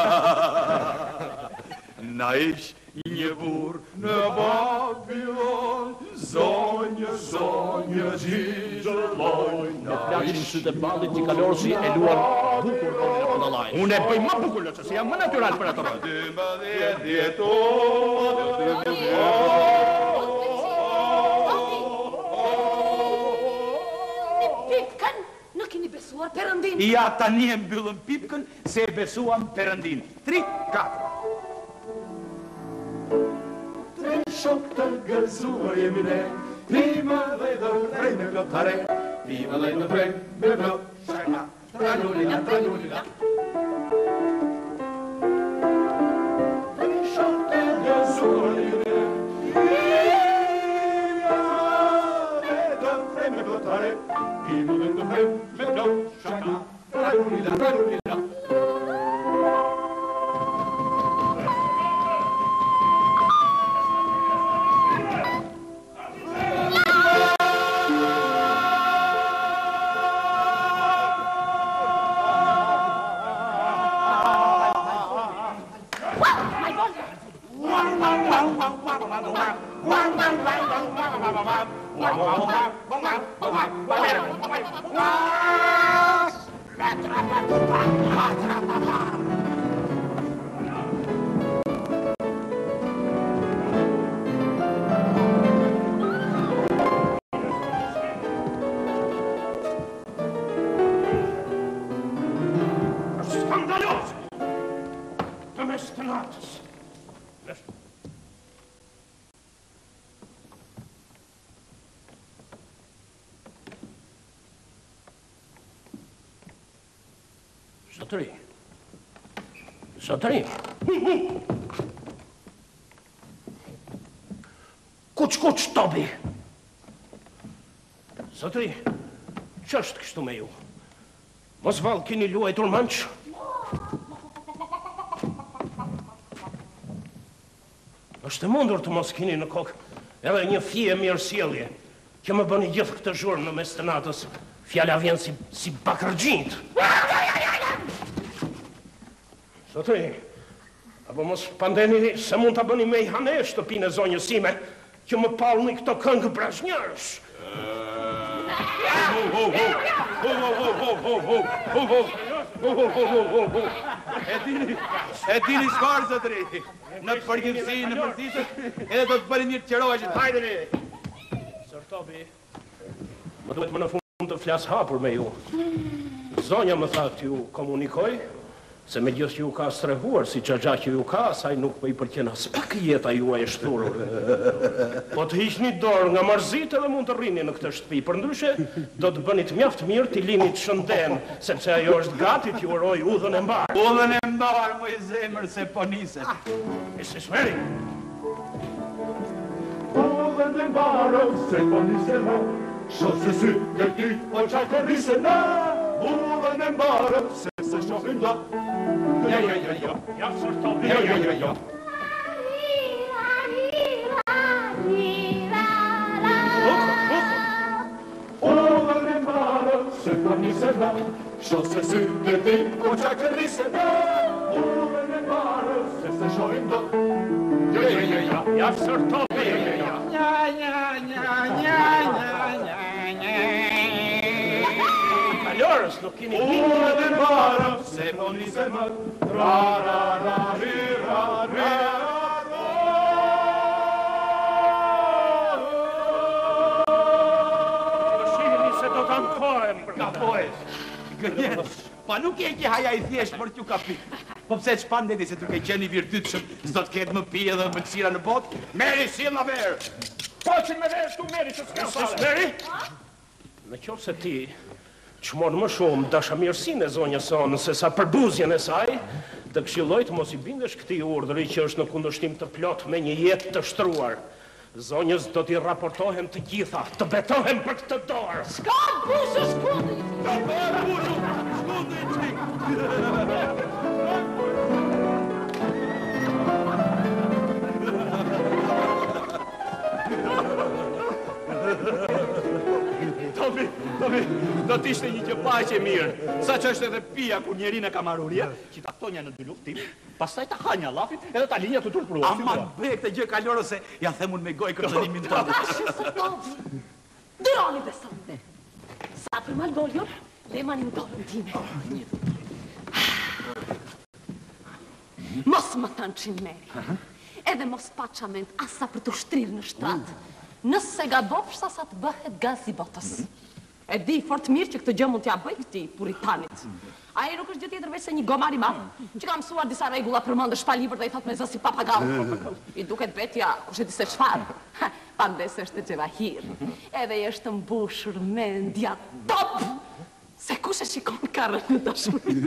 Na ish një burë në Babilon, zonjë, zonjë, gjigjeloj. Në plakin sytë e ballit një kalorës i e luar bukur rolin e Budallaj. Unë e bëj më bukur, Loqo, se jam më natyral për atë rol. Dëmbëdhjet djetor. Një pipkën, nuk keni besuar Perëndin. Ja, tani e mbyllëm pipkën se e besuam Perëndin. Tri, katër. Tre shok të gëzuar jemi ne, pima dhe do prej me plotare, pima dhe do prej me plot, shaka, tranulina, tranulina. Tre shok të gëzuar jemi ne, pima dhe do prej me plotare, pima dhe do prej me plot, shaka, tranulina, tranulina. të natës. Zotëri. Zotëri. Kuç, kuç, Tobi. Zotëri, që është kështu me ju? Mos valë kini luajtur manç? është e mundur të mos kini në kokë edhe një fije mirësjellje që më bëni gjithë këtë zhurmë në mes të natës. Fjala vjen si, si bakërgjint. Zotëri, apo mos pandeni se mund të bëni me i hane shtëpinë e zonjës sime që më palni këto këngë brazhnjërësh. E dini, e dini shfarë, zotëri, në të përgjithsi, në përsisët, edhe do të bëri një të qeroheshit, hajderi. Sër Tobi, më duhet më në fund të flasë hapur me ju. Zonja më tha të ju komunikoj, se me gjithë që ju ka strehuar, si gjagja që ju ka, saj nuk për i përqen as pak jeta ju e shturur. Po të hiqni dorë nga marzit edhe mund të rrini në këtë shtëpi, për ndryshe do të bënit mjaft mirë t'i linit shënden, sepse ajo është gati t'ju uroj udhën e mbarë. Udhën e mbarë, më i zemër se po nise. E se shmeri. Udhën e mbarë se po nise në, shosë sy në ty po qakë rrise në, udhën e mbarë se se shohim da. Ja, ja, ja, ja. Ja, sër Tobi. Ja, ja, ja, ja. Udhën e mbarë se po nise në, shosë sy në ty po qakë rrise në, udhën e mbarë se se shohim da. Ja, ja, ja, ja. Ja, sër Tobi. Ja, ja, ja. Nja, nja, nja, nja, nja, nja, nja. Kalorës nuk kini Udhën e mbarë se po nise në, ra, ra, ra, ri, ra, ri, ra, shihni se do të ankohem për Ka poesh. Gënjesh, pa nuk e ke haja i thjesht për t'ju kapi. Po pse që pandeti se t'u ke qeni virtytshëm, s'do t'ket më pi edhe më qira në botë? Meri, sill na verë! Poqin me verë shtu Meri që s'ka sale. Meri? Në qofë se ti qmon më shumë dashamirësin e zonjës sonë se sa përbuzjen e saj, të këshilloj të mos i bindesh këtij urdhri që është në kundërshtim të plot me një jetë të shtruar. Zonjës do t'i raportohen të gjitha, të betohen për këtë dorë. S'ka busë shkundi! Ka bërë bushu, shkundi qik! Tobi, Tobi, do t'ishte një që paqe mirë, sa që është edhe pia kur njeri në kamaruria, që ta tonja në dy luftim, pastaj ta hanja lafit edhe ta linja të turpruar. Ama bëj këtë gjë kalorë se ja themun me gojë kërcënimin tonë. Tashi së Tobi, dëroni besonte. Sa për Malvolio, lema një dorën time. Mos më thënë që Meri, edhe mos paqament asa për të shtrirë në shtratë. Nëse gabofsh sa të bëhet gaz i botës. E di fort mirë që këtë gjë mund t'ja bëj këtij puritanit. Ai nuk është gjë tjetër veç se një gomar i madh, që ka mësuar disa rregulla për mend të shpalibër dhe i thot me zë si papagall. I duket vetja kush e di se çfarë. Pandes është xhevahir. Edhe i është mbushur mendja top. Se kush e shikon karrën në dashuri.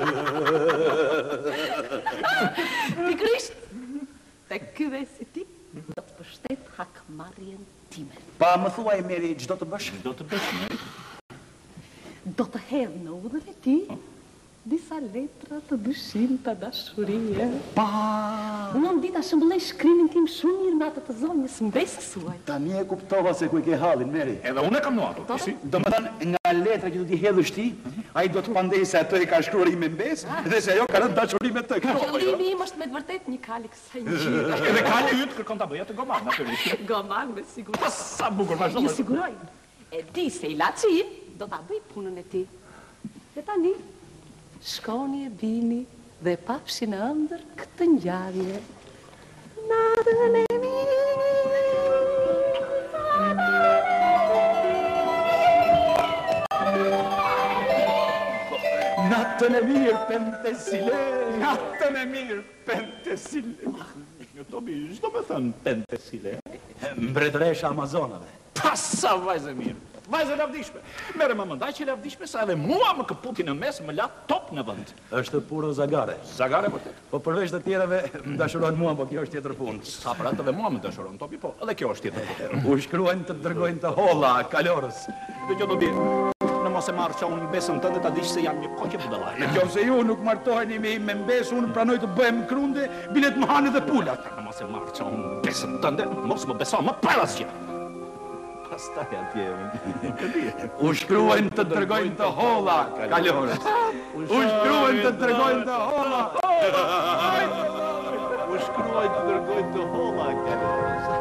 Pikrisht, te ky vesi ti do të pështet hakmarrjen time. Pa më thuaj Meri, ç'do të bësh? Do të bësh Meri? Do të hedh në udhën e ti disa letra të dëshimta dashurie. Pa! Unë dita shëmbullej shkrimin tim shumë mirë me atë të zonjës mbesës suaj. Tani e kuptova se ku i ke hallin, Meri. Edhe unë e kam nuatur. Do më thënë, nga letra që do t'i hedhësh ti, ai do të pandej se ato e ka shkruar i me mbes, dhe se ajo ka rënë dashuri me të. Qëllimi im është me të vërtet një kalik sa ngjyre. Edhe kali yt kërkon ta bëja të goman, natyrisht. Goman me siguri. Sa bukur vazhdo. Ju siguroj. E di se Ilaçi do ta bëj punën e tij. Dhe tani shkoni e bini dhe pafshi në ëndër këtë ngjarje. Natën e Natten är mir, Penthesilea. Natten är mir, Penthesilea. To mi zdo me thënë Penthesilea. Mbretëresha amazonave. Pasa vajzë mirë. Vajzë lavdishme. Mere më mëndaj që lavdishme sa edhe mua më këputi në mes më la top në vënd. Është puro zagare. Zagare vërtet. Po përveç të tjerave më dashuron mua, po kjo është tjetër punë. Sa për atë dhe mua më dashuron topi, po edhe kjo është tjetër punë. U shkruajnë të dërgojnë të holla, kalorës. Dhe kjo do bje. Në mos e marrë që unë besën të dhe ta dish se jam një koqe budalaj. Në kjo se ju nuk martoheni me me mbes, unë pranoj të bëhem krunde, bilet më hanë dhe pulat. Në mos e marrë që unë besën të dhe, mos më beso, më paras që. Pastaj atje unë. U shkruajnë të dërgojnë të holla, kalorës. U shkruajnë të dërgojnë të holla. U shkruajnë të dërgojnë të holla, kalorës.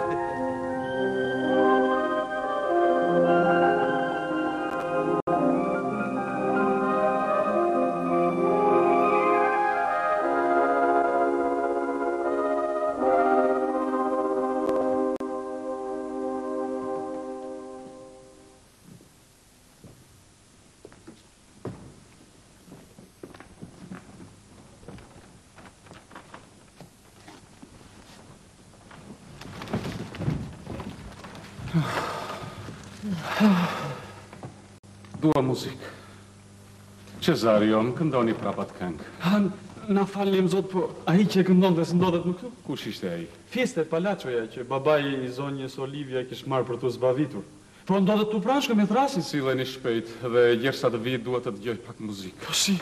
Dua muzikë. Cezario, më këndoni prapat këngë. Na falim, zot, po ai që këndon dhe s'ndodhet më këtu? Kush ishte ai? Fieste Palaçoja që babai i zonjës Olivia kish marrë për të zbavitur. Po ndodhet tu prashkë me thrasin. Silleni shpejt dhe gjersa të vijë duhet të dëgjoj pak muzikë. Po si?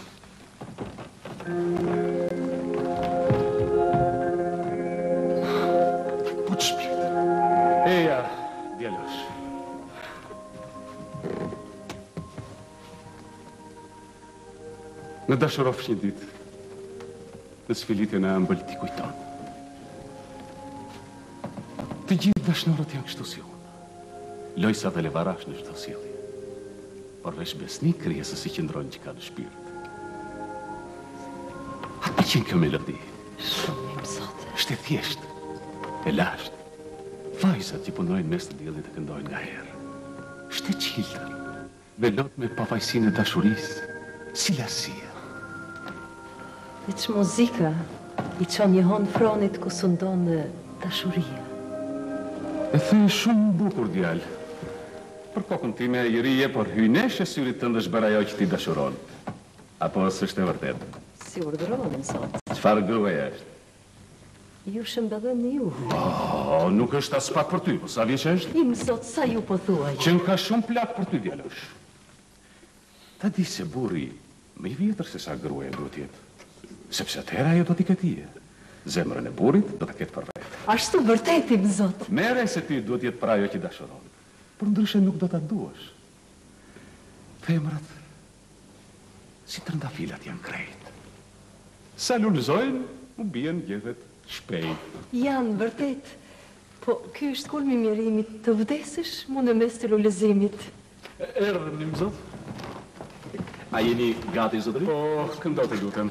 Po të shpirtë. Eja, djalosh. Në dashurofsh një ditë, në sfilitjen e ëmbël ti kujton. Të gjithë dashnorët janë kështu si unë. Lojsa dhe levarash në çdo sjellje. Por veç besnik krijesës i qëndron që ka në shpirt. A të qenë kjo melodi? Shumë im zote. Është e thjeshtë, e lashtë. Vajzat që punojnë mes të diellit të këndojnë nga herë. Është e qiltër, velot me pafajsinë e dashurisë, si lasia. Veç muzika i qon njëhon fronit ku sundon dashuria. E thënë shumë bukur, djalë. Për kokën time e jërije, por hynesh e syrit të ndëshbër ajo që ti dashuron. Apo s'është e vërtet? Si urdhëronin sot. Çfarë gruaja është? Ju shëmbëllën ju. Oh, nuk është as pak për ty, po sa vjeç është? Im zot, sa ju po thuaj. Që ka shumë plak për ty, djalosh. Ta di se burri më i vjetër se sa gruaja duhet jetë. Sepse atëhera ajo do t'i ketije. Zemrën e burrit do ta ketë për vetë. Ashtu vërtet, im zot. Mere se ty duhet jetë pra ajo që dashuron. Por ndryshe nuk do ta duash. Femrat, si trëndafilat janë krejt. Sa lulëzojnë, u bien gjethet shpejt. Janë vërtet. Po, ky është kulmi i mirimit të vdesësh, mu në mes të lulëzimit. Erdhëm, im zot. A jeni gati, zotëri? Po, këndo të lutem.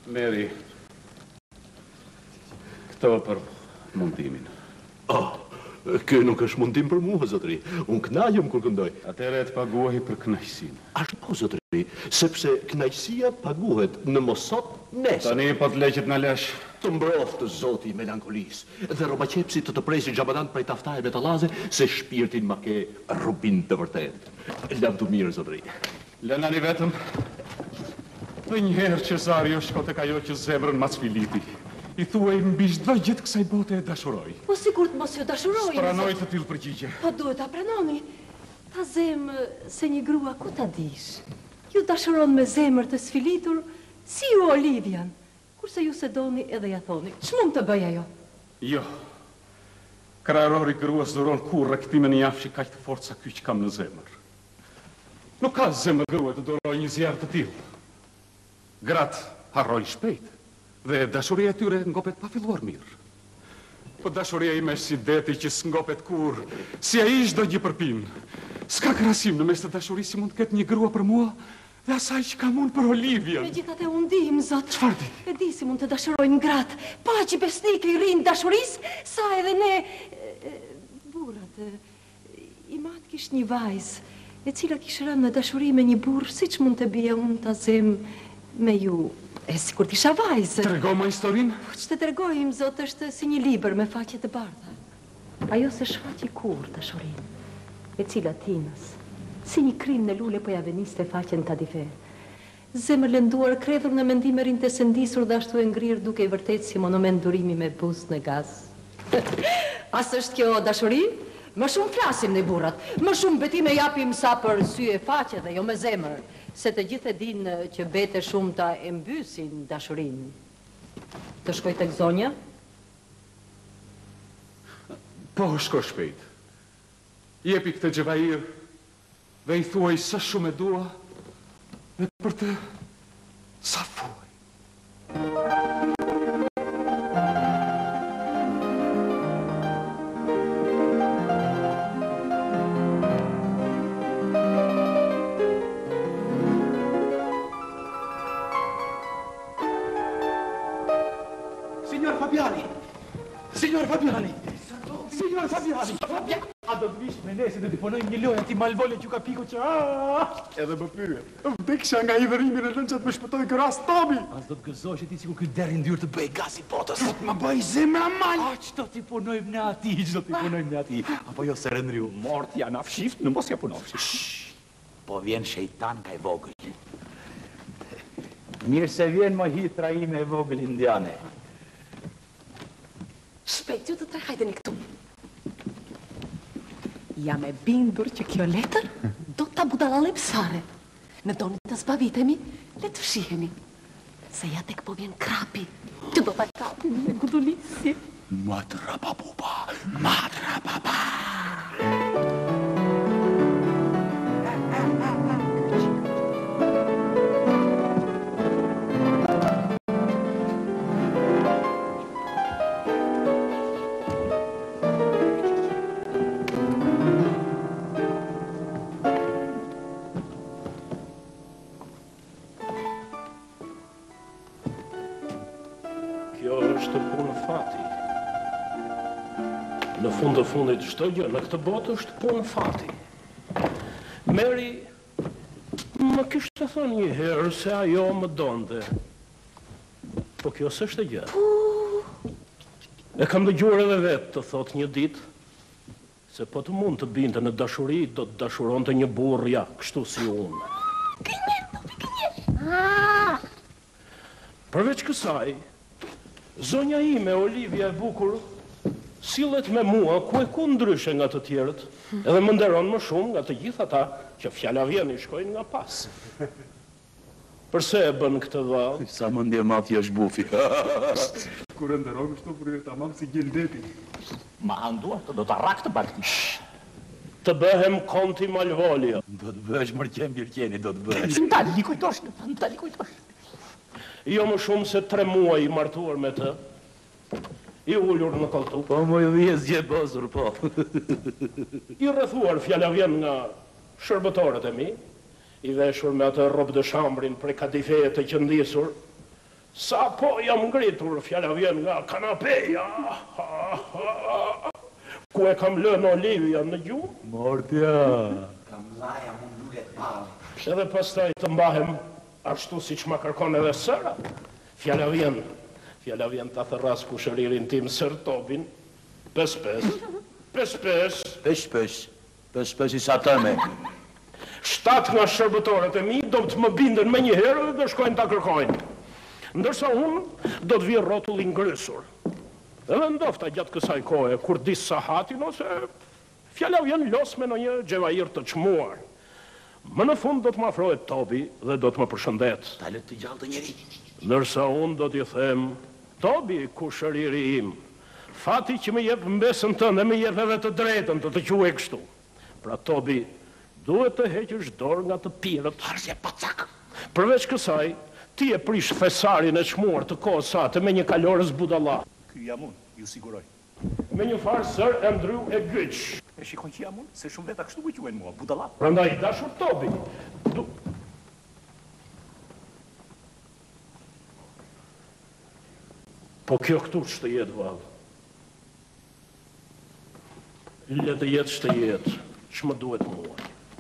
Mary, këto për mundimin. Oh, kë nuk është mundim për mua, zotëri. Unë kënaqem kur këndoj. Atëherë të paguahi për kënaqësinë. Ashtu, zotëri, sepse kënaqësia paguhet në mosot nesër. Tani po të leqet në lesh. Të mbroftë zoti i melankolisë dhe robaqepsi të të presi xhabadan prej taftajeve të laze se shpirtin ma ke rubin të vërtet. Lavdu mirë, zotëri. Lënani vetëm. Dhe njëherë Cesario shko tek ajo që zemrën mas Filipi. I thuaj mbi çdo gjë kësaj bote e dashuroj. Po sigurt mos ju dashuroj. Pranoj të tillë përgjigje. Po duhet ta pranoni. Ta zemë se një grua ku ta dish. Ju dashuron me zemër të sfilitur si ju Olivian. Kurse ju se doni edhe ja thoni. Ç'mund të bëj ajo? Jo. Krahërori gruas duron kurrë kthimin e jafshi kaq të fortë sa ky që kam në zemër. Nuk ka zemër grua të duroj një zjarr të tillë. Gratë harrojnë shpejt dhe dashuria e tyre ngopet pa filluar mirë. Po dashuria ime është si deti që s'ngopet kur, si ai çdo gjë përpin. S'ka krahasim në mes të dashurisë që mund të ketë një grua për mua dhe asaj që kam unë për Olivian. Megjithatë unë dim, zot. Çfarë di? E di si mund të dashurojnë gratë, paqi besnik i rinë dashurisë, sa edhe ne e, e, burrat. e, I mat kish një vajzë, e cila kishte rënë në dashuri me një burr, siç mund të bie unë ta zem me ju. E sikur t'isha vajzë. Tërgo ma historinë? Po që të tërgojmë, zot, është si një libër me faqe të bardha. Ajo se shfaqi kur dashurinë, e cila tinës, si një krim në lule po ja veniste faqen të adife. Zemër lënduar, kredhur në mendime rinë të sëndisur dhe ashtu e ngrirë duke i vërtet si monument durimi me buzë në gaz. As është kjo dashuri? Më shumë flasim në burrat, më shumë betime japim sa për sy e faqe dhe jo me zemër. Se të gjithë e din që bete shumë ta e mbysin dashurinë. Të shkoj tek zonja? Po, shko shpejt. Jepi këtë xhevair dhe i thuaj sa shumë e dua dhe për të sa thuaj. Signor Fabiani! Signor Fabiani! Signor Fabiani! A do të vish me ne se do t'i punojmë një lojë ati malvole që ka piku që... Edhe më pyet. Vdeksha nga hidhërimi në lënë që të më shpëtoj ky rast Tomi. As do të gëzosh e ti sikur ky deri ndyrë të bëj gaz i botës. Do të më bëj zemra mal. A që do t'i punojmë ne ati, që do t'i punojmë ne ati. Apo jo se rëndriu. Mort janë afshift, në mos ja punofshi. Po vjen shejtan ka e vogël. Mirë se vjen më hitra ime e vogël indiane. Shpejt, ju të tre hajdeni këtu. Jam e bindur që kjo letër do të budalale psare. Në doni të zbavitemi, le të fshihemi. Se ja tek po vjen krapi, që do të kapim me kudulisi. Matra papupa, matra papa. Në fund të fundit çdo gjë në këtë botë është punë fati. Mary më kishte thënë një herë se ajo më donte. Po kjo s'është gjë. E kam dëgjuar edhe vetë të thotë një ditë se po të mund të binte në dashuri do të dashuronte një burr ja, kështu si unë. Përveç kësaj, zonja ime Olivia e bukur sillet me mua ku e ku ndryshe nga të tjerët, edhe më nderon më shumë nga të gjithë ata që fjala vjen i shkojnë nga pas. Përse e bën këtë vallë? Sa mendje madh është bufi. Kur e nderon kështu për tamam si gjendeti. Ma handuar të do të arrak të bakti. Të bëhem konti Malvolio. Do të bëhesh mërqen birqeni, do të bëhesh. Ndali, li kujtosh, ndali kujtosh. Jo më shumë se tre muaj i martuar me të, i ullur në koltu. Po më i dhije zgje bozur, po. I rrethuar fjala vjen nga shërbëtorët e mi, i veshur me atë robë dë shambrin prej kadifeje të qëndisur, Sa po jam ngritur, fjala vjen nga kanapeja. Ku e kam lënë Olivia në gjumë? Mordja. Kam laja mund lulet pale. Edhe pastaj të mbahem ashtu si që ma kërkon edhe sëra. Fjala vjen, fjala vjen të thërras kushëririn tim sër Tobin. Pes pes, pes pes. Pes pes, pes pes i sa tëme. Shtat nga shërbëtorët e mi do të më binden me një herë dhe do shkojnë të kërkojnë. Ndërsa unë do të vje rotullin ngrysur. Edhe ndofta gjatë kësaj kohë, kur disë sa hatin ose fjala vjen los me në një gjevajir të çmuar. Më në fund do të më afrohet Tobi dhe do të më përshëndet. Talët të gjallë të njeri. Nërsa unë do t'ju them, Tobi, kushëriri im, fati që më jep mbesën tënde, më jep edhe të drejtën të të quaj kështu. Pra Tobi, duhet të heqësh dorë nga të pirët. Arsje pacak. Përveç kësaj, ti e prish thesarin e çmuar të kohës sate me një kalorës budalla. Ky jam unë, ju siguroj. Me një farë sër Andrew e Gyç. E shikon që jam unë, se shumë veta kështu më quajnë mua, budalla. Prandaj dashur Tobi, du... Po kjo këtu që të jetë valë. Le të jetë që të jetë, që më duhet mua.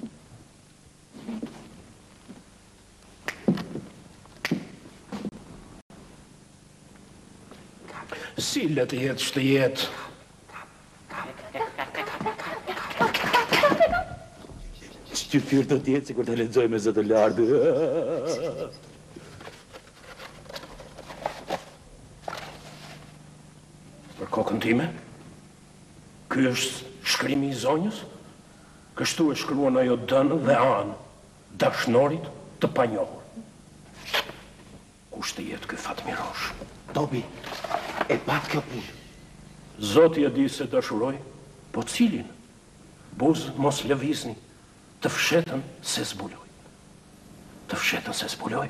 Si le të jetë që të jetë? Shqypyr të tjetë, si kur të lexoj me zë të lardë. Për kokën time, ky është shkrimi i zonjës, kështu e shkruan ajo dënë dhe anë, dashnorit të panjohur. Kush të jetë ky Fatmirosh? Tobi, e pat kjo punë. Zoti e di se dashuroj, po cilin? Buzë mos lëvizni, të fshetën se zbuloj. Të fshetën se zbuloj?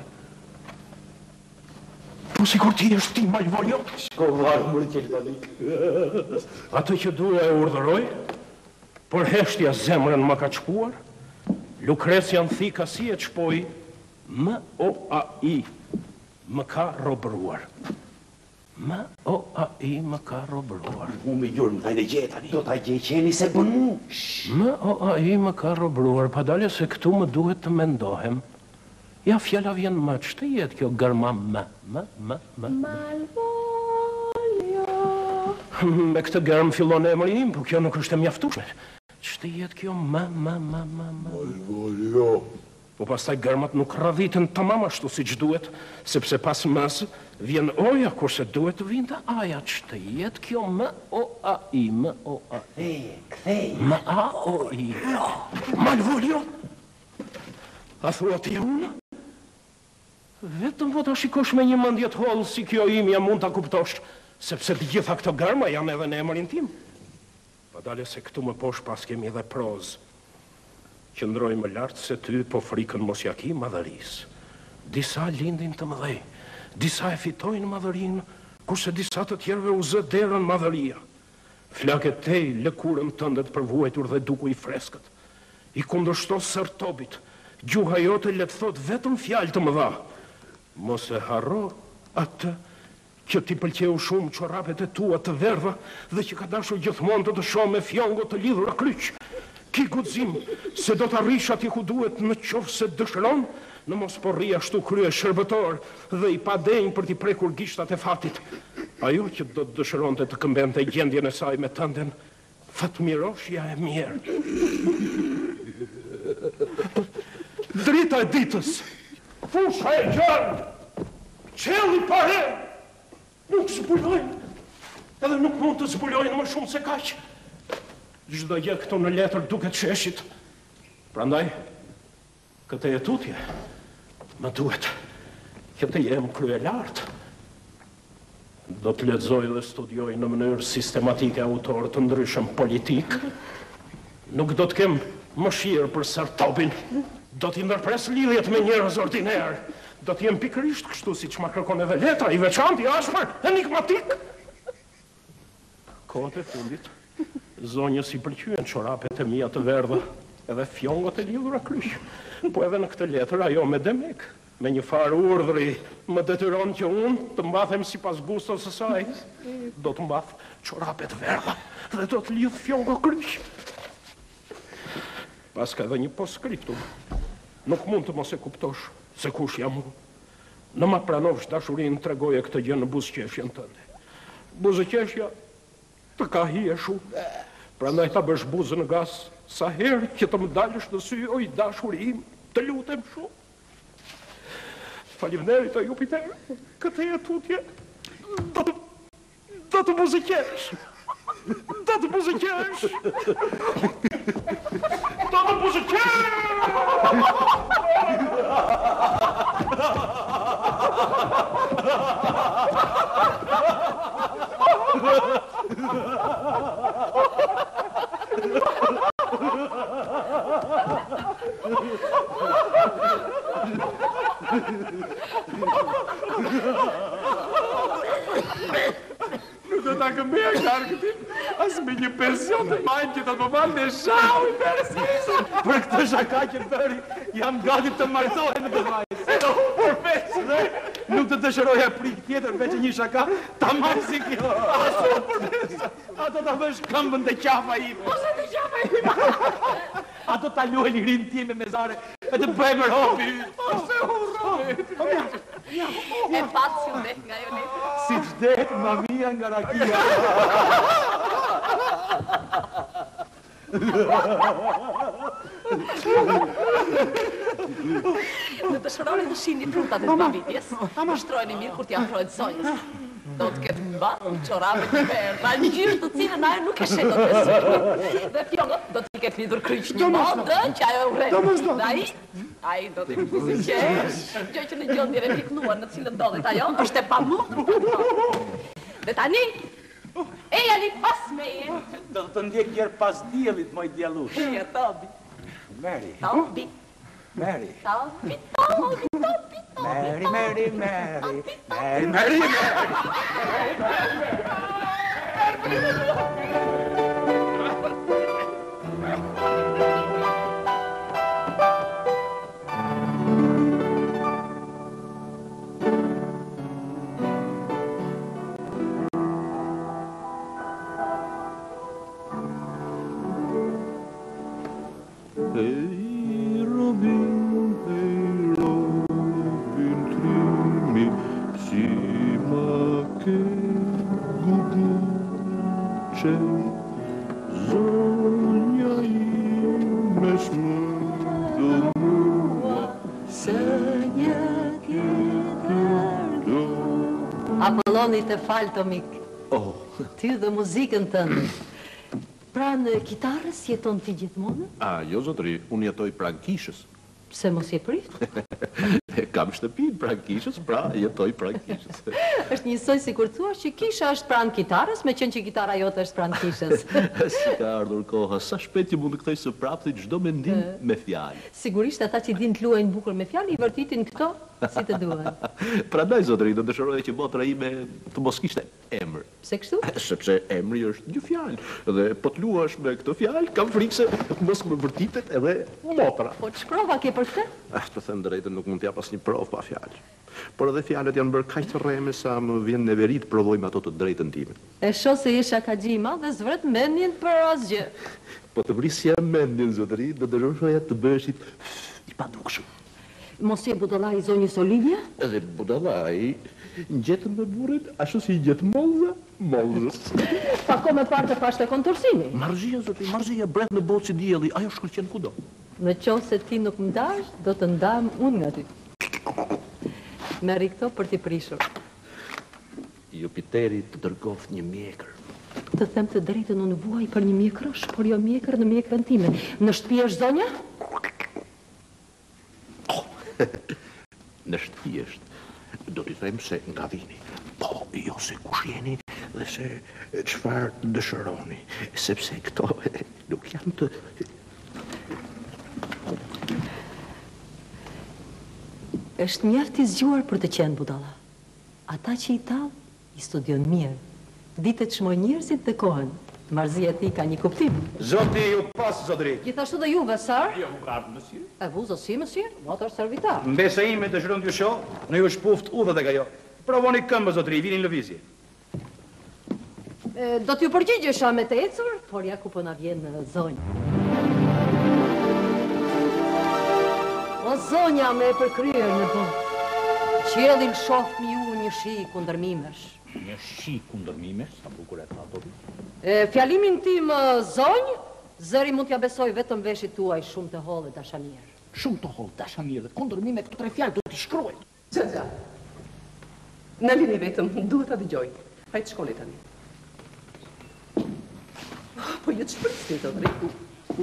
Po si kur ti është ti Malvolio? Shko varë mërë qëllë tani. Atë që duja e urdhëroj, për heshtja zemrën më ka qpuar, Lukrecia në thika si e qpoj, më o a i më ka robruar. Më o a i më ka robruar. Unë me gjurë më tajnë e gjetë tani. Do t'a gjeqeni se bënu. Më o a i më ka robruar, pa dalje se këtu më duhet të mendohem. Ja, fjala vjen më, që të jetë kjo gërma më, më, më, më. Malvolio. Me këtë gërmë fillon e emri im, po kjo nuk është e mjaftueshme. Që të jetë kjo më, më, më, më, më. Malvolio. Po pastaj gërmat nuk radhiten tamam ashtu si që duhet, sepse pas mësë vjen oja, kurse duhet të vinte aja, që të jetë kjo më o a i, më o a i. Ktheje, ktheje. Më a o i. Malvolio? A thua ti unë? Vetëm po ta shikosh me një mendje të hollë si kjo imja mund ta kuptosh, sepse të gjitha këto gërma janë edhe në emrin tim. Padale se këtu më poshtë pas kemi edhe prozë. Qëndroj më lartë se ty, po frikën mos ja ki madhërisë. Disa lindin të mëdhej, disa e fitojnë madhërinë, kurse disa të tjerëve u zë derën madhëria. Flaket tej lëkurën tëndet për vuajtur dhe duku i freskët. I kundërshto sër Tobit, gjuha jote le të thot vetëm fjalë të mëdha. Mos e harro atë që ti pëlqeu shumë çorapet e tua të verdha dhe që ka dashur gjithmonë të të shoh me fjongo të lidhura kryq. Ki guxim se do të arrish atje ku duhet në qoftë se dëshiron, në mos po rri ashtu krye shërbëtor dhe i padenj për t'i prekur gishtat e fatit. Ajo që do të dëshironte të këmbente gjendjen e saj me tënden, Fatmiroshja e mirë. Drita e ditës, fusha e gjallë, qelli pare, nuk zbulojnë, edhe nuk mund të zbulojnë më shumë se kaq. Çdo gjë këtu në letër duket sheshit. Prandaj, këtë jetutje, më duhet që të jem krye lartë. Do të lexoj dhe studioj në mënyrë sistematike autorë të ndryshëm politik. Nuk do të kem mëshirë për Sir Tobin. Do t'i ndërpres lidhjet me njerëz ordiner. Do t'jem pikërisht kështu siç ma kërkon edhe letra, i veçantë, i ashpër, enigmatik. Kohët e fundit, zonjës i pëlqyen çorapet e mia të verdha, edhe fjongot e lidhura kryq. Po edhe në këtë letër ajo me Demek me një farë urdhri më detyron që unë të mbathem si pas gustos së saj. Do të mbath çorapet verdha dhe do të lidh fjongo kryq. Pas ka edhe një postscriptum. Nuk mund të mos e kuptosh se kush jam unë. Në ma pranovsh dashurinë tregoje këtë gjë në buzëqeshjen tënde. Buzëqeshja të ka hije shumë. Prandaj ta bësh buzën në gas sa herë që të më dalësh në sy, oj dashurim, të lutem shumë. Faleminderit o Jupiter, këtë e tutje do të do të buzëqesh. Do të buzëqesh. Do të buzëqesh. Nuk do ta këmbej karkëtin, as me një pension të majnë që të të valë në shau i persisë. Për këtë shaka që bëri, jam gati të martohem me të majtë. Përveç dhe nuk të dëshëroja prik tjetër veç një shaka, ta marë si kjo. Ato ta bësh këmbën të qafa ime. Ose të qafa ime. Ato ta luhe lirin time me zare, e të bëjmë robi. Ose hurra. E patë si vdet nga jo letë. Si vdet mamia nga rakia. Në të shëroni të shini frutat e të babitjes, më shtrojni mirë kur t'ja afrohet zonjës. Do të ketë mbatë çorapet e verdha, një gjyrë të cilën ajo nuk e shet dot me sy. Dhe fjongot do t'i ketë lidhur kryq një modë që ajo urren. Dhe ai, ai do të buzëqesh. Gjë që në gjendjen e piknuar në cilën ndodhet ajo është e pamundur. Dhe tani, eja li pas meje. Do të ndjek njerë pas djelit, moj djelush. Ja, Tobi. Mary. Tobi. Mary. Tobi, Tobi, Tobi, Tobi. Mary, Mary, Mary. Mary, Mary, Mary. Hey Robin, hey Robin, trimi si ma ke guguqe, zonja ime shmëndo mua, se një tjetër do. Apolloni të falë, Tomik. Oh, Ty dhe muzikën tënde. Pra në kitarës jeton ti gjithmonë? a, jo zotëri, unë jetoj pranë kishës. Pse mos je prift? Kam shtëpinë pranë kishës, pra jetoj pranë kishës. Është njësoj si kur thua që kisha është pranë kitarës, me qenë që kitara jote është pranë kishës. Si ka ardhur koha, sa shpejt që mund të kthej së prapti çdo mendim me fjalë. Sigurisht ata që din të luajnë bukur me fjalë i vërtitin këto si të duan. Prandaj zotëri, do dëshiroja që botra ime të mos kishte emër. Pse kështu? Sepse emri është një fjalë, dhe po të luash me këtë fjalë, kam frikë se mos më vërtitet edhe motra. Po ç'prova ke për këtë? Ah, të them drejtën, nuk mund t'jap asnjë provë pa fjalë. Por edhe fjalët janë bërë kaq të rreme sa më vjen neveri të provojmë ato të drejtën time. E shoh se je shakaxhi i madh dhe s'vret mendjen për asgjë. Po të vrisja mendjen zotëri, do dëshiroja të bëheshit i padukshëm. Mos je budallai i zonjës Olivia? Edhe budallai ngjetën me burrin ashtu si gjet mollza, mollzës. Pa ko me parë të pashte kontorsimi. Marzia zotëri, marzia bret në botë si dielli, ajo shkëlqen kudo. Në qovë se ti nuk më dash, do të ndam unë nga ty. Merri këto për t'i prishur. Jupiteri të dërgoft një mjekër. Të them të drejtën unë vuaj për një mjekrosh, por jo mjekër në mjekrën time. Në shtëpi është zonja? Në shtëpi është. Do t'i them se nga vini. Po, jo se kush jeni dhe se çfarë dëshironi, sepse këto nuk janë të Është mjaft i zgjuar për të qenë budalla. Ata që i tallë, i studion mirë. Ditët shmoj njerëzit dhe kohën. Marzia ti ka një kuptim. Zoti ju pas, zotëri. Gjithashtu dhe juve, sër? Jo, nuk ardhë mësirë. E vu, zotësi, mësirë, motor servitar. Mbesa ime të shërën t'ju shoh, në ju shpuft udhët e ka jo. Provoni këmbë, zotëri, vini në lëvizje. Do t'ju përgjigjesha me të ecur, por ja ku po na vjen në zonjë. O zonja me përkryer në botë, qiellin shoh mi u një shi kundër mimesh. Një shi kundër mimesh, sa bukur e tha Tobi. E, fjalimin tim zonjë, zëri mund t'ja besoj vetëm veshit tuaj shumë të hollë dashamirë. Shumë të hollë dashamirë dhe kundër mime këto tre fjalë do t'i shkruaj. Xhaxha. Në lini vetëm, duhet ta dëgjoj. Hajtë shkoni tani. Po jetë shpërsti të driku.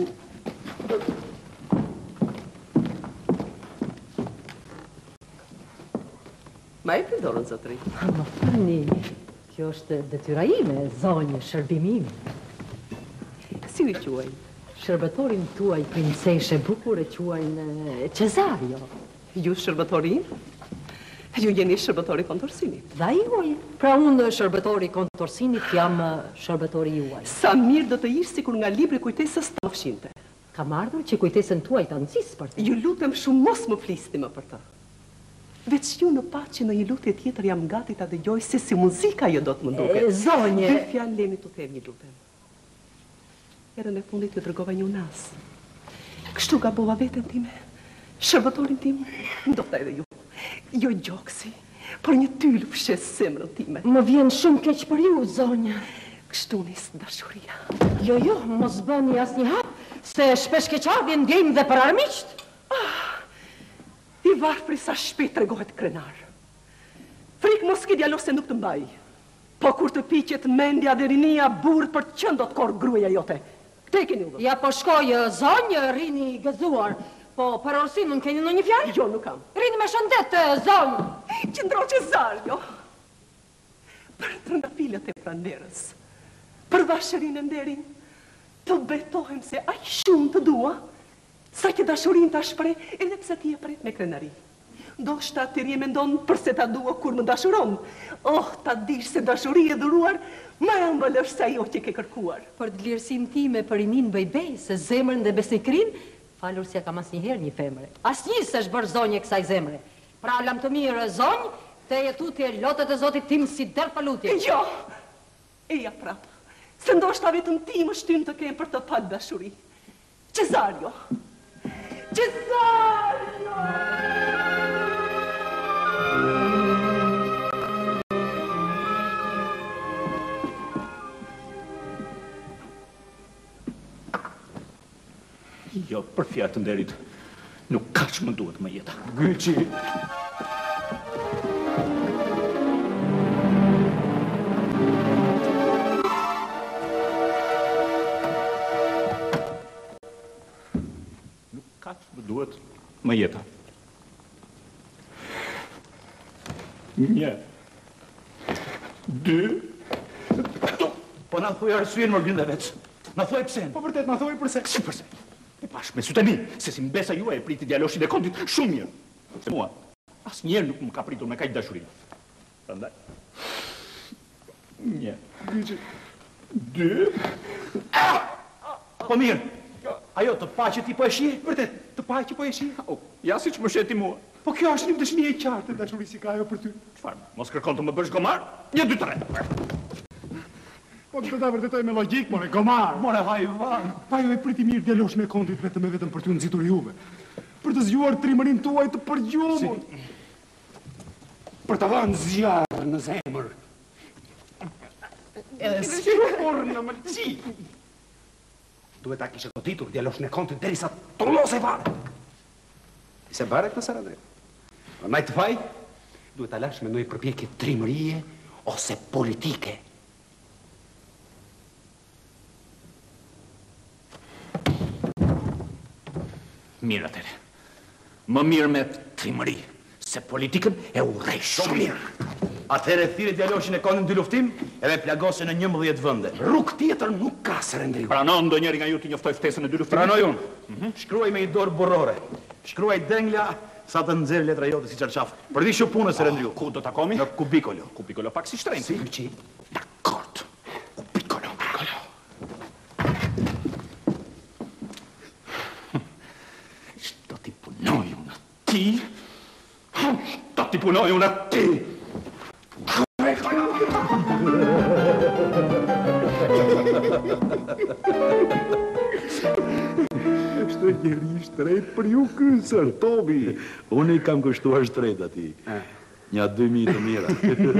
Ma e për dorën, zotëri. Më fërni, kjo është detyra ime, zonjë, shërbimimi. Si u i quaj? Shërbetorin tuaj princeshe bukur e quajnë Cesario. Ju shërbëtori? Ju jeni shërbëtori kontorsinit. Dha juaj. Pra unë shërbëtori kontorsinit jam shërbëtori juaj. Sa mirë do të ishë sikur nga libri kujtesës të fshinte. Kam ardhur që kujtesën tuaj të nëzisë për të. Ju lutem shumë mos më flisni më për të. Veç ju në pa që në një lutje tjetër jam gati ta dëgjoj se si muzika jo do të më duket. E, zonje! Dy fjalë lemi të them një lutem. Herën e fundit ju dërgova një unas. Kështu gabova veten time, shërbëtorin tim, ndoshta edhe ju. Jo gjoksi, por një tyl fshes zemrën time. Më vjen shumë keq për ju, zonje. Kështu nis dashuria. Jo, jo, mos bëni asnjë hap, se shpesh keqardhje ndjejmë dhe për armiqt. Ah, I varfri sa shpejt tregohet krenar. Frik mos ki djalo se nuk të mbaj. Po kur të piqet mendja dhe rinia burë për të qëndot kor gruaja jote. Te keni u dhe? Ja po shkoj, zonjë, rini gëzuar. Po për orsinën keni në një fjalë? Jo, nuk kam. Rini me shëndet, zonjë. Qëndro Cesario. Për të nga filët e pranderës. Për vashërin e nderin. Të betohem se aq shumë të dua. Sa që dashurin të shpre, edhe pse ti e pret me krenari. Do shta të rje mendon përse ta dua kur më dashuron. Oh, ta dish se dashuri e dhuruar, ma e mbëlësh sa jo që ke kërkuar. Për të lirësin time për rinin bëjbej, se zemrën dhe besikrin, falur si ja kam as njëherë një femre. As një se shbër zonjë e kësaj zemre. Pra lam të mirë zonjë, te jetutje lotët e zotit tim si der palutje. Jo, eja prap, se ndoshta vetëm ti më shtym të kem për të pak dashuri. Cesario! Cesario! Jo, për fjalë të nderit, nuk ka që më duhet më jeta. Gyqi! Nuk ka që më duhet më jeta. Një. Dy. Po na thuj arsyen më gjynde veç. Na thuj pse? Po vërtet, na thuj përse. Si përse? E pash me sytë e mi, se si mbesa ju e priti djaloshin e kontit shumë mirë. Se mua, as njerë nuk më ka pritur me kaq dashuri. Prandaj. Një. Dy. Po mirë. Ajo të pa që ti po e shije? Vërtet, të pa që po e shije? O, ja si që më sheti mua. Po kjo është një dëshmi e qartë e dashuri si ka ajo për ty. Çfarë? Mos kërkon të më bësh gomar? Një, dy, tre. Po të ta vërtetoj me logjik, more gomar. More hajvan. Pa ju e priti mirë djaloshin e kontit vetëm e vetëm për ty nxitur juve. Për të zgjuar trimërin tuaj të përgjumur. Si? Për të dhënë zjarr në zemër. Edhe si por në mëlqi. Duhet ta kishe goditur djaloshin e kontit derisa trullose fare. Se bare këtë sara drejt. Naj të faj, duhet ta lash me ndonjë përpjekje trimërie ose politike. Mirë atëre. Më mirë me trimëri, se politikën e urrej shumë mirë. Atëre thirrë djaloshin e kontin dy luftim, edhe plagose në njëmbëdhjetë vende. Rrugë tjetër nuk ka së rendriu. Pranon ndonjëri nga ju të njoftoj ftesën e dy luftimit? Pranoj unë. Mm-hmm. Shkruaj me i dorë burrore. Shkruaj dengla sa të nxjerr letra jote si çarçaf. Për vishu punës së rendriu. Ku do takomi? Në Kubikolo. Kubikolo pak si shtrenjtë. Si, Luqi? Dakord. Kubikolo. Kubikolo. Ti? Ta ti punoj unë ti! Është njeri shtret për ju kësër, Tomi. Unë i kam kështuar shtret ati. Nja dy mi të mira.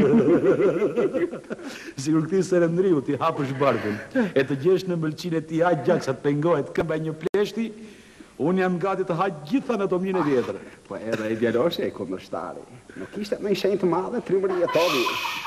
Sigur këti Serendriu ti hapësh barkën, e të gjesh në mëlqin e ti haqë gjak sa të pengohet këmba një pleshti, unë jam gati të haqë gjitha në Tomin e vjetër. Po edhe i djeloshe e kundërshtari. Nuk ishte me i shenjë të madhe, trimëri e Tomi.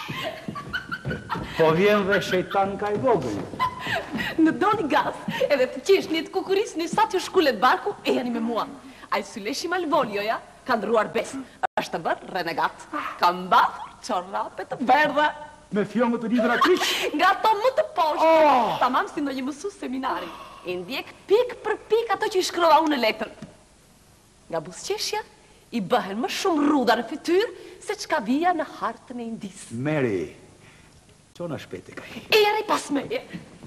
Po vjen dhe shejtan ka i vogël. Në doni gaz, edhe të qesh një të kukuris një sa të shkullet barku, e janë me mua. A i Syleshi Malvolioja ka ndruar bes, është të bërë renegat, ka mbathur çorape të verdha. Me fjonë të lidra kyç? Nga to më të poshtë, ta mamë si në një mësu seminari. E ndjek pik për pik ato që i shkrova unë në letër. Nga busqeshja, i bëhen më shumë rruda në fytyr, se qka vija në hartën e indis. Meri, qona shpete ka i. E jeri pas meje.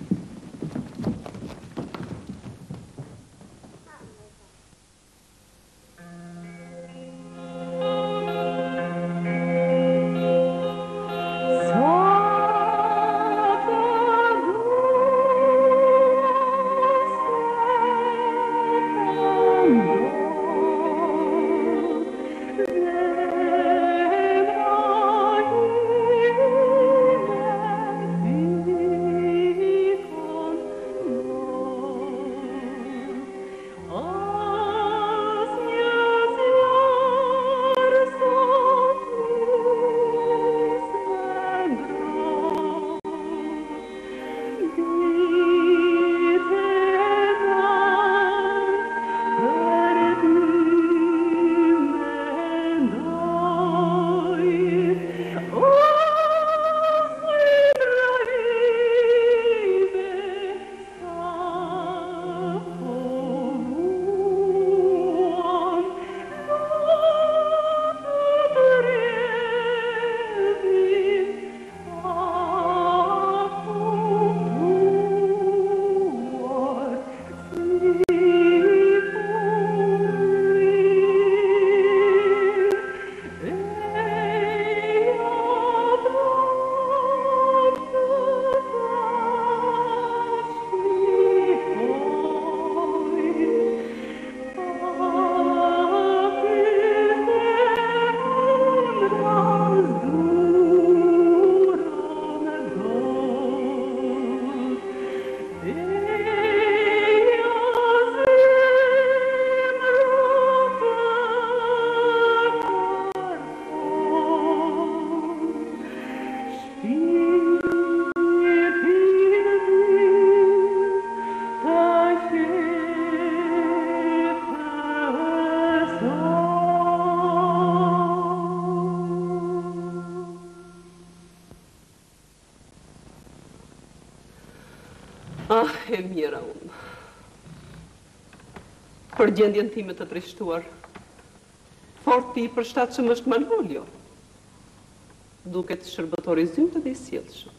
Ah, e mira unë. Për gjendjen time të trishtuar, fort pi për shtatë që më është Malvolio. Duket shërbëtori zymtë dhe i sjellshëm.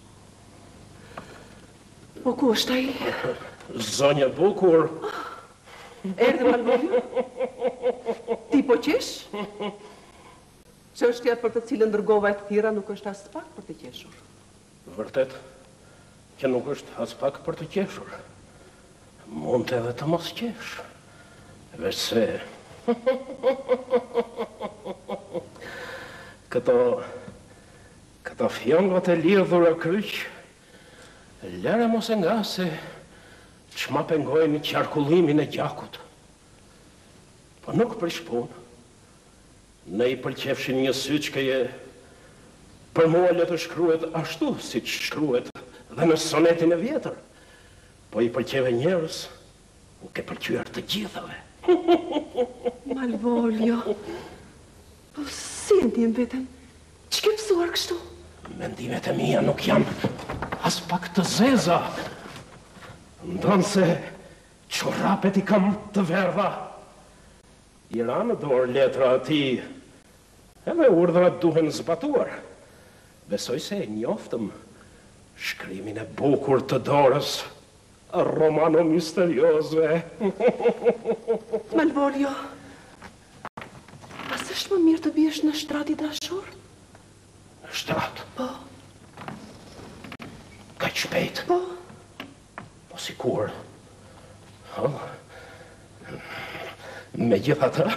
Po ku është ai? Zonja bukur. Erdhi Malvolio? Ti po qesh? Çështja për të cilën dërgova e tjera nuk është as pak për të qeshur. Vërtet, që nuk është as pak për të qeshur. Mund edhe të mos qesh. Veç se... Këto... Këto fjongët e lidhura kryq, lere mos e nga se që ma pengojnë qarkullimin e gjakut. Po nuk për shpunë. Ne i pëlqefshin një sy që je për mua le të shkruet ashtu si që shkruet dhe në sonetin e vjetër. Po i pëlqeve njerës, u ke pëlqyer të gjithave. Malvolio, po si ndjen veten? Që ke mësuar kështu? Mendimet e mia nuk janë as pak të zeza. Ndonë se qorapet i kam të verdha. I ra në dorë letra ati, edhe urdhrat duhen zbatuar. Besoj se e njoftëm shkrimin e bukur të dorës, romano misteriose. Malvolio, është më mirë të biesh në shtrat i dashur? Në shtrat? Po. Ka shpejt? Po. Po si kur? Ha? Me gjitha të?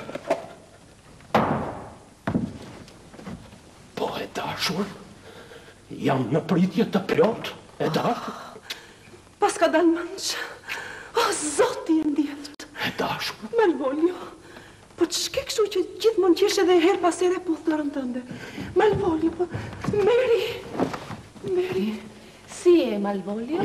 Po e dashur, jam në pritje të plot, e dashur. Pas ka dalë mënç. O, zoti e ndjeft. E dashur. Malvolio, po që shke kështu që gjithmonë qesh edhe her pas ere po thërën tënde. Malvolio, po, Meri, Meri. Si e Malvolio?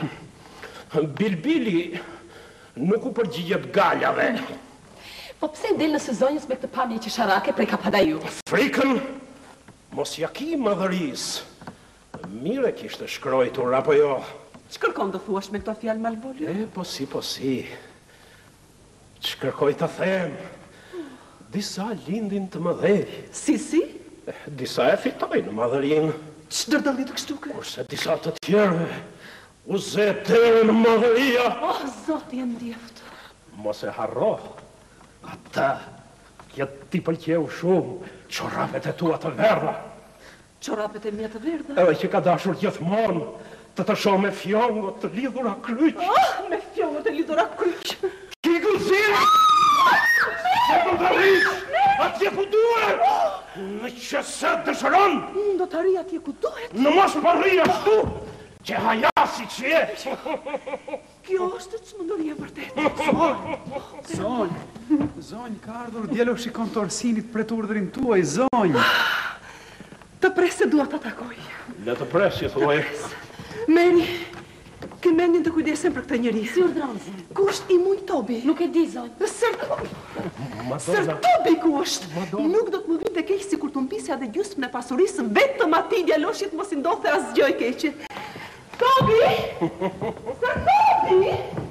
Bilbili nuk u përgjigjet galjave. Po pse del në sezonjës me këtë pamje që sharake prej ka pada ju? Frikën, mos jaki madhëris. Mire kishte shkrojtur, apo jo? Që kërkon të thuash me këto fjalë, Malvolio? E, po si, po si. Që kërkoj të them, disa lindin të mëdhej. Si, si? Disa e fitojnë madhërin. Që dërdëllit kështuke? Kurse disa të tjerë, u zetere në madhëria. O, zoti e ndjeft. Mos e harro, ata, kjetë ti pëlqeu shumë, qorapet e tua të verdha. Qorapet e mia të verdha? Edhe që ka dashur gjithmonë, të të shoh me fjongot të lidhura kryq. Oh, me fjongot të lidhura kryq. Ki gëzira! Se do të rrish, atje ku duhet! Në që se dëshëron! Do të rri atje ku duhet? Në mos për rri ashtu, që hajasi që je! Kjo është të çmendëria e vërtetë. Zonj, zonj, ka ardhur djaloshi kontorsinit për të urdhrin tuaj, zonj. Të pres se dua të takoj. Le të pres, që thuaj. Meri, ke mendin të kujdesen për këtë njëri. Si urdhronzi? Ku është i muj Tobi? Nuk e di, zonjë. Sër Tobi? Sër Tobi ku është? Nuk do të më vinte keq si kur të mbisja dhe gjysmën e pasurisë vetëm atij djaloshit mos i ndodhte asgjë e keqe. Tobi! Sër Tobi!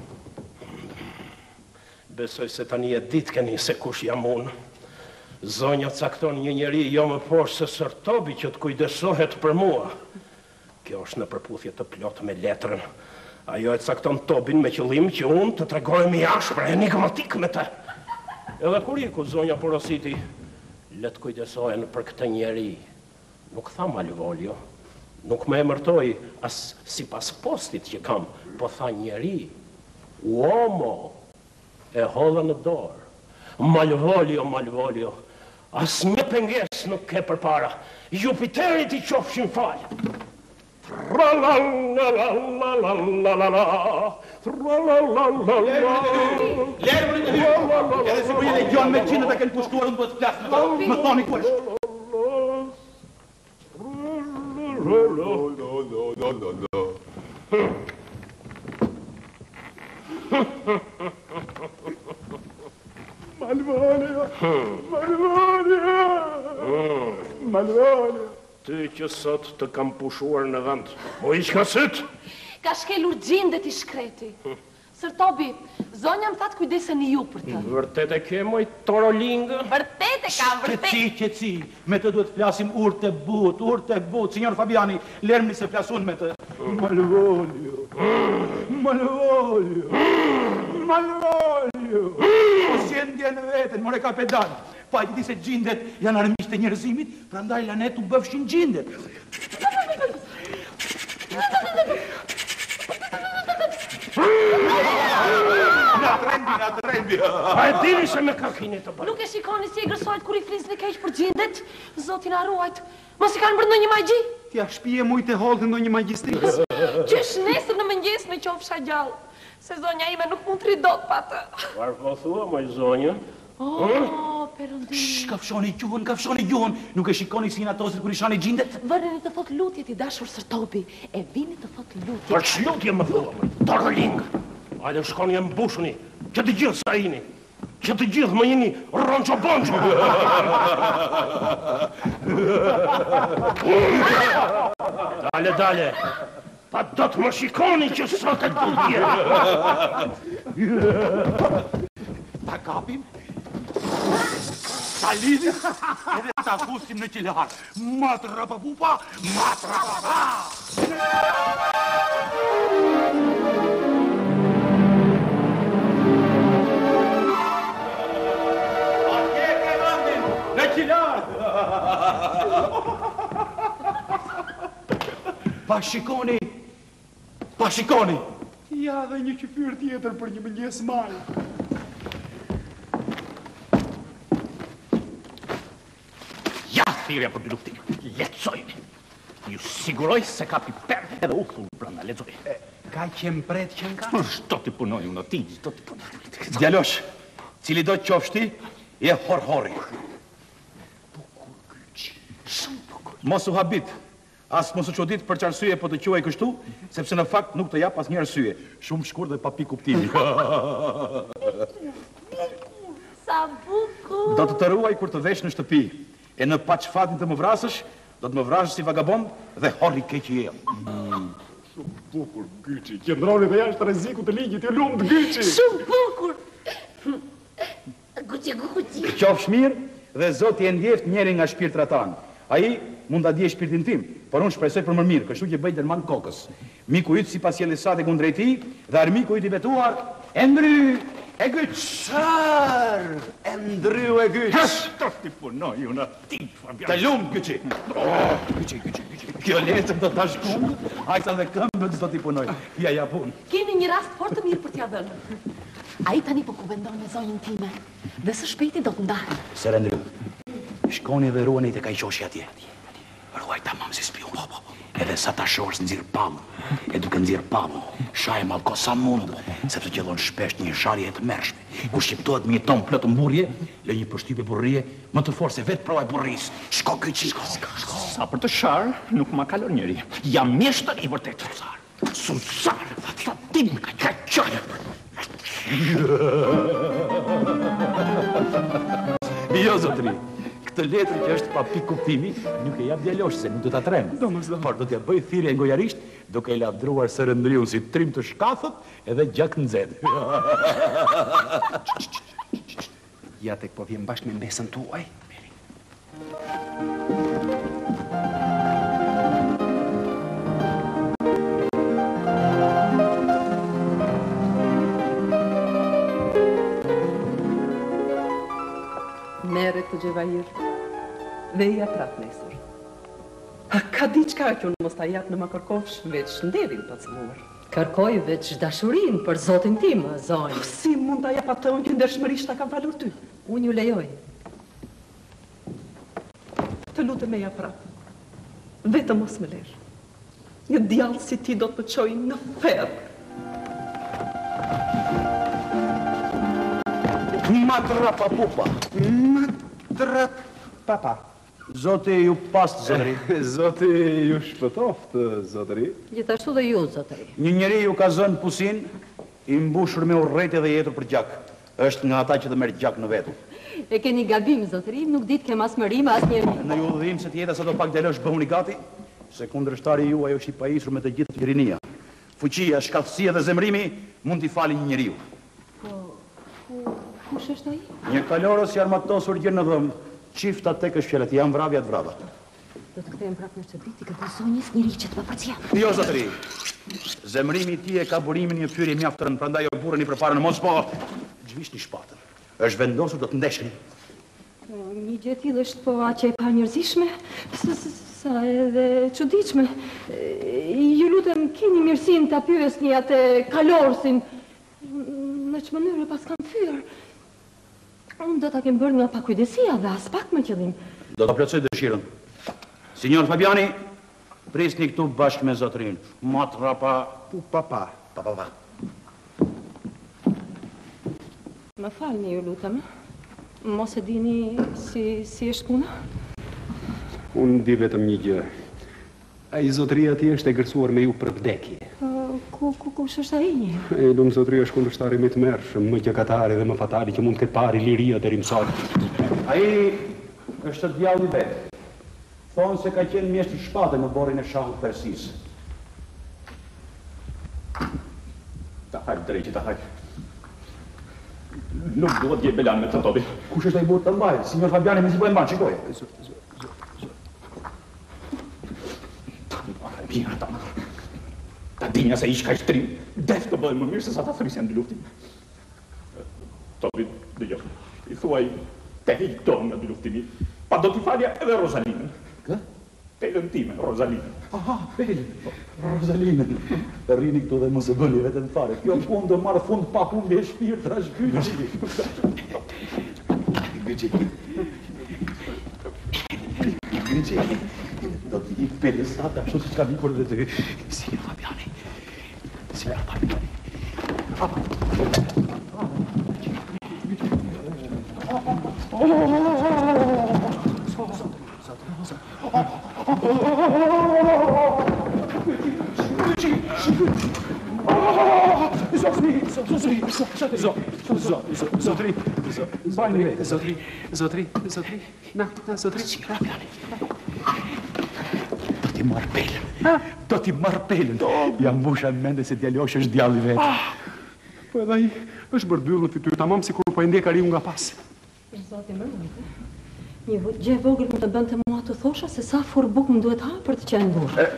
Besoj se tani e ditë keni se kush jam unë. Zonja cakton një njeri jo më poshtë se Sër Tobi që të kujdesohet për mua. Kjo është në përputhje të plot me letrën. Ajo e cakton Tobin me qëllim që unë të tregohem i ashpër, enigmatik me të. Edhe kur i ku zonja porositi, le të kujdesohen për këtë njeri. Nuk tha Malvolio, nuk me emërtoj as si pas postit që kam, po tha njeri, uomo, e hodha në dorë. Malvolio, Malvolio, as një penges nuk ke për para, Jupiterit i qofshin falë. Tra-la-la-la-la-la-la-la-la. Tra-la-la-la-la. Lerë më në hyrë, edhe si për jene gjonë me qinë të kënë pushtuar në bëtë plasë me ta, më thoni ku është. Malvolio, Malvolio, Malvolio. Ty që sot të kam pushuar në vend, mo i qka syt? Ka shkelur gjindet i shkreti. Sër Tobi, zonja më thatë kujdesen i ju për të. Vërtet e ke, moj torolingë? Vërtet e ka, vërtet. Qëtësi, qëtësi, me të duhet flasim urë të but, urë të but. Signor Fabiani, lërmi se flasun me të. Malvolio, Malvolio, Malvolio. O si e ndje në vetën, more ka pedal. Pa i ti se gjindet janë armisht e njerëzimit, pra ndaj lanet u bëfshin gjindet. Na trendi, na trendi. A e dini se me kakini të bërë? Nuk e shikoni si e gërsojt kur i flisë në keq për gjindet? Zotin a ruajt, mos i kanë bërë në një magji? Tja shpije mujt e hollë në një magjistris. Qysh nesër në mëngjes me qofsha gjallë, se zonja ime nuk mund të ridot pa të. Farë po thua, moj zonja? Oh, përëndim. Shhh, kafshoni gjuhën, kafshoni gjuhën. Nuk e shikoni si në atosir kër i shani gjindet? Vërëni të thot lutjet i dashur Sër Tobi, e vini të thot lutjet. Për që lutje më thua, më torolingë? Ajde shkoni e mbushuni, që të gjithë sa ini, që të gjithë më jeni ronqo-bonqo. Dale, dale, pa do të më shikoni që sot e lutje. Ta kapim, ta lidhim, edhe ta fusim në qilar. Matë rapapupa, matë rapapa! Atje ke rëndin, në Pa shikoni, pa shikoni. Ja dhe një qyfyr tjetër për një mëngjes maj. Ja, thirrja për dy luftim. Lexojni. Ju siguroj se ka piper edhe uthull brenda, lexoj. Ka qenë pret që në ka? Shto ti punoj unë ti, shto ti punoj. Djalosh, cili do të qofsh ti, je horhori. Bukur Gyçi, shumë bukur. Mos u habit, as mos u çudit për çarsye po të quaj kështu, sepse në fakt nuk të jap asnjë arsye. Shumë shkurt dhe pa pikë kuptimi. Sa bukur! Do të të ruaj kur të vesh në shtëpi, e në pa fatin të më vrasësh, do të më vrasësh si vagabond dhe horri keq i jam. Shumë bukur, Gyçi. Qëndroni dhe jashtë rreziku të ligjit, ju lumt Gyçi. Shumë bukur! Guçi, guçi. Qofsh mirë dhe Zoti e ndjeft njëri nga shpirtrat tanë. Ai mund ta djej shpirtin tim, por unë shpresoj për më mirë, kështu që bëj dërman kokës. Miku yt sipas jelesat e kundrejt tij dhe armiku yt i betuar, Endry e Gyç. Çar, Endry e Gyç. Shto ti punoj unë ti, Fabian. Të lumt Gyçi. Gyçi, Gyçi, Gyçi. Kjo letër do ta shkruaj, ajsa dhe këmbët do t'i punoj. Ja, ja pun. Keni një rast fort të mirë për t'ia dhënë. Ai tani po kuvendon me zonjën time dhe së shpejti do të ndahen. Ser Endry. Shkoni dhe ruani tek ai qoshi atje. Ruaj tamam si spion. Po, po, po. Edhe sa ta shohësh nxirr pam, e duke nxirr pam, shaj mallko sa mund, sepse qellon shpesh një sharje të mërshme. Kur shqiptohet me një ton plot mburrje, lë një përshtypje burrie, më të fortë se vetë prova e burris. Shko Gyçi, shko, shko. Sa për të shar, nuk ma kalon njëri. Jam mjeshtër i vërtet. Susar. Susar. Sa ti më ka qaj. Jo, zotri. Këtë letër që është pa pikë kuptimi, nuk e jap djalosh se nuk do ta trem. Por do t'ja bëj thirrje ngojarisht, duke i lavdruar Sër Endriun si trim të shkathët edhe gjak nxehtë. Ja tek po vjen bashkë me mbesën tuaj. Mere të gjevajir dhe i aprat nesër. A ka diçka që unë mos ta jap në më kërkofsh veç nderin pa cëmuar. Kërkoj veç dashurin për zotin tim, zonjë. Si mund ta jap atë unë që ndershmërisht ta kam falur ty? Unë ju lejoj. Të lutem me aprat. Vetëm mos më lesh. Një djallë si ti do të më çojë në ferr. Matra pa pupa. Matra papa. Zoti ju pastë, zotëri. Zoti ju shpëtoft, zotëri. Gjithashtu dhe ju, zotëri. Një njeri ju ka zënë pusin, i mbushur me urrejtje dhe jetur për gjak. Është nga ata që të merr gjak në vetu. E keni gabim, zotëri, nuk ditë kem as mërim, as njerë. Në ju udhëzim se t'jeta sa do pak djalosh bëhuni gati, se kundërshtari juaj është i pajisur me të gjithë rinia. Fuqia, shkallësia dhe zemrimi mund t'i falë një njeriu. Po, ku, kush është ai? Një kalorës i armatosur gjë në dhëmë, qifta tek është fjallet, jam vrabja të vraba. Do të kthehem prapë në shtëpi, ti këtë zonjës njëri që të papërcjam. Jo, zotëri. Zemrimi ti e ka burimin një fyri mjaftërën, prandaj o burën i përpara në mos po. Gjvish një shpatën. Është vendosur do të ndeshni. Një gjë e tillë është po aq e panjerëzishme, sa edhe çuditshme. Ju lutem keni mirësinë ta pyesni atë kalorsin në ç'më mënyrë pas kam fyer. Unë do ta kem bërë nga pakujdesia dhe as pak me qëllim. Do ta plotësoj dëshirën. Signor Fabiani, prisni këtu bashkë me zotrin. Matra pa pu papa. Pa pa pa. Më falni, ju lutem. Mos e dini si si është puna? Unë di vetëm një gjë. Ai zotëria ti është e gërsuar me ju për vdekje. Ku ku kush është ai? E lumë zotëria është kundërshtari më i tmerrshëm, më gjykatari dhe më fatali që mund të ketë parë liria deri më sot. Ai është djalli i vet. Thonë se ka qenë mjeshtër shpate në borrin e shahut Persis. Ta hajt drejtë, ta hajt. Nuk duhet je belan me të tobi. Kush është ai burr të mbaj? Signor Fabiani më zgjoj mban, shikoj. Mirë, ta Ta dinja se ish ka shtrim, def të bëjmë më mirë se sa ta thrisja në luftin. Tobi, dëgjoj, i thuaj te hejton nga luftimi, pa Pa do t'i falja edhe Rosalinën. Kë? Pelën time, Rosalinën. Aha, pelën. Rosalinën. Rrini këtu dhe mos e bëni vetëm fare. Kjo punë do marrë fund pa humbje shpirtrash Gyçi. Gyçi. Gyçi. Do t'i ik pelës ata, ashtu si s'ka vikur dhe të... Si e Fabiani. Si e Fabiani. Zotri, bajni vete, Zotri, Zotri, Zotri, na, na, Zotri. Si e Fabiani. Do t'i marrë pelën. Do t'i marrë pelën. Jam mbusha në mende se djalosh është djalli vetë. Po edhe ai është bërdyllur fytyrë tamam sikur po e ndjek ariu nga pas. Zoti më lutje. Një gjë e vogël më të bënte mua të thosha se sa furbuk më duhet ha për të qenë burr.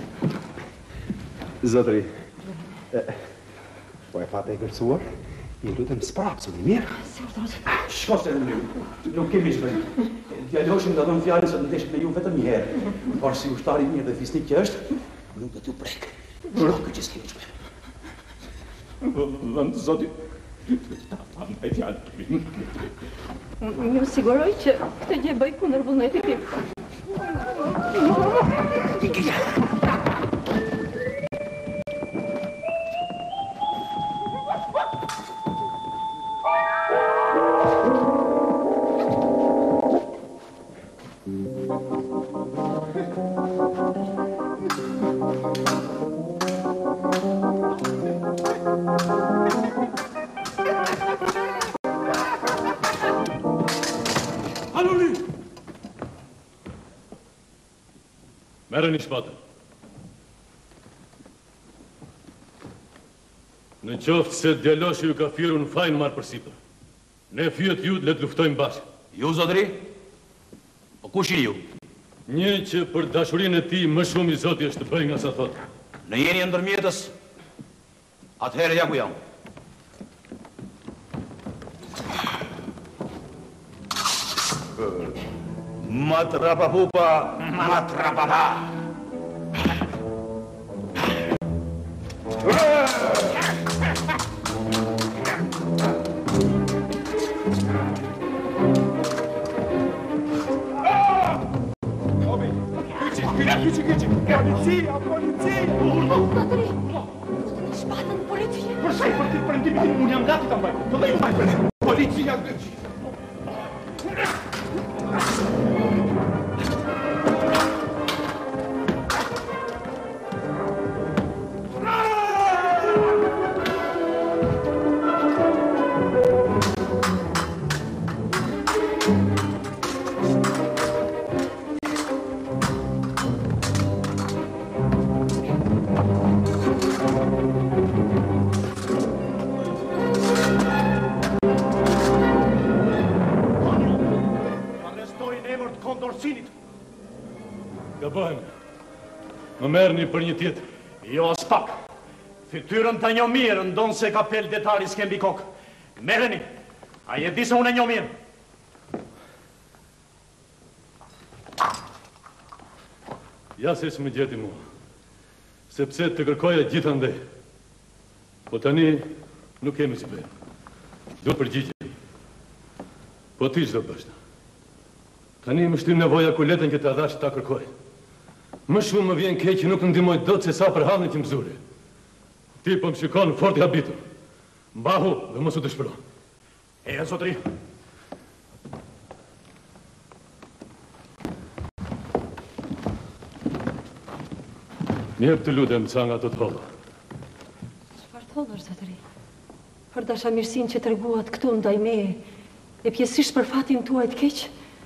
Zotri. Po e fate e kërcuar? Ju lutem sprapsuni, mirë? Shko se në mirë. Nuk kemi shpërim. Djaloshin do dhënë fjalën se të ndesh me ju vetëm një herë. Por si ushtari mirë dhe fisnik që është, nuk do t'ju prek. Shko këtë që s'kemi shpërim. Vëndë, Zoti, ta fanë e fjallë. Ju siguroj që këtë gjë bëj kundër vullnetit tim. Merë një shpatën. Në qoftë se djaloshi ju ka firu në fajnë marë për sipër. Ne fyët ju le të luftojmë bashkë. Ju, zotëri? Po kush i ju? Një që për dashurinë e ti më shumë i Zoti është të bëj nga sa thotë. Në jeni ndërmjetës, atëherë ja ku jam. Matrapapupa, matrapapa. Kyçi, kyçi, policia, policia! Zotëri, shpatën policia. Përse i për të prendimit, unë jam gati të mbaj. Do dhe ju mbaj për policia, kyçi. Më merrni për një tjetër. Jo, s'pak. Fytyrën të njo mirë, ndonë se ka pel detari s'kembi kokë. Merreni, a je di se unë e njo mirë. Ja se s'më gjeti mua, sepse të kërkoja gjithandej. Po tani nuk kemi si bëjmë. Do përgjigje. Po ti çdo bashkë. Tani më shtyp nevoja ku letën që të adash ta kërkoj. Më shumë më vjen keq që nuk ndihmoj dot se sa për hallën që më zuri. Ti po më shikon fort i habitur. Mbahu dhe mos u dëshpëro. E, zotri. Njep të lutem ca nga të tholla. Çfarë thollësh, zotëri? Për dashamirësinë që treguat këtu ndaj meje, e pjesësisht për fatin tuaj të keq?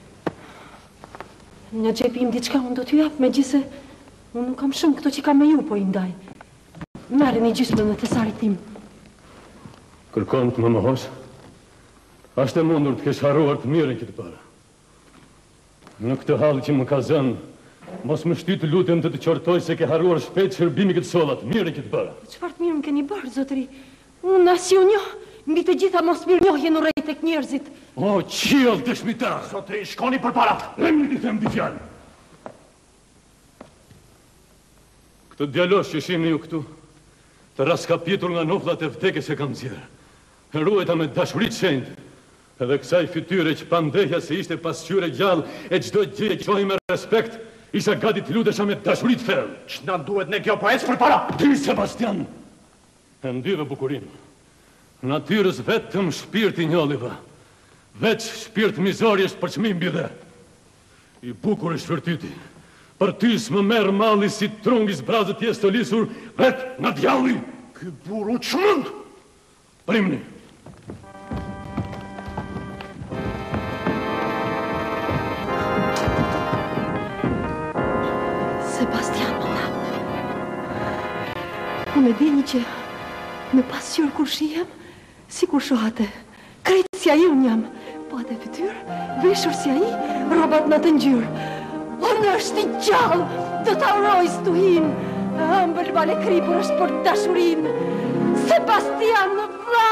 Në xhepi im diçka unë do t'ju jap, megjithëse unë nuk kam shumë këto që kam me ju, po i ndaj. Merrni gjysmën në tesarit tim. Kërkon të më mohosh? Ashtë e mundur të kesh harruar të mirën që të para. Në këtë hall që më ka zënë, mos më shty të lutem të të qortoj se ke harruar shpejt shërbimi këtë sollat, mirën që të para. Çfarë të mirë më keni bërë, zotëri? Unë as ju njoh, mbi të gjitha mos mirënjohje në rrejt tek njerëzit. O, qiell dëshmitar! Zotri, shkoni për para. Emri ti them di fjalë. Këtë djalosh që shihni ju këtu, të raskapitur nga nofllat e vdekjes e kam zjerë. Ruajta me dashuri të shenjtë. Edhe kësaj fytyre që pandehja se ishte pasqyre gjallë e çdo gjë e qohej me respekt, isha gati të lutesha me dashuri të ferm. Ç'na duhet ne kjo po ec për para? Ti, Sebastian, e ndyve bukurinë. Natyrës vetëm shpirti njolliva. Veç shpirt mizori është për çmim mbi dhe. I bukur është shpirtyti. Për ty s'më merr malli si trungi zbrazët jes të lisur vet nga djalli. Ky burr u çmend. Primni. Sebastian, mëlla. Unë e dini që me pasqyrë kur shihem, si kur shohate, krejtë si ai unë jam. Po atë fytyrë, veshur si ai, rrobat në të ngjyrë. Unë është i gjallë, do ta uroj stuhin. Ëmbël vale kripur është për dashurinë. Sebastian, vlla!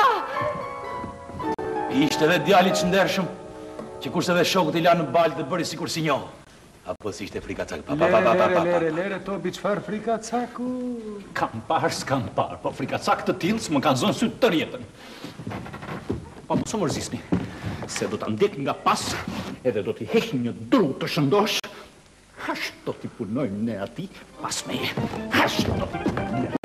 Ishte edhe djali që ndershëm, që kurse edhe shokët i la në balë dhe bëri sikur si njohë. Apo si ishte frikacak? Pa, pa, pa, pa, pa, pa. Lere, lere, lere, Tobi, qëfar frikacaku? Kam parë, s'kam parë, po frikacak të tilës më kanë zonë sytë të rjetën. Po më së mërzisni, se do të ndek nga pas, edhe do t'i hek një dru të shëndosh, hash do t'i punojmë ne ati pas meje. Hash do t'i punojmë ne ati.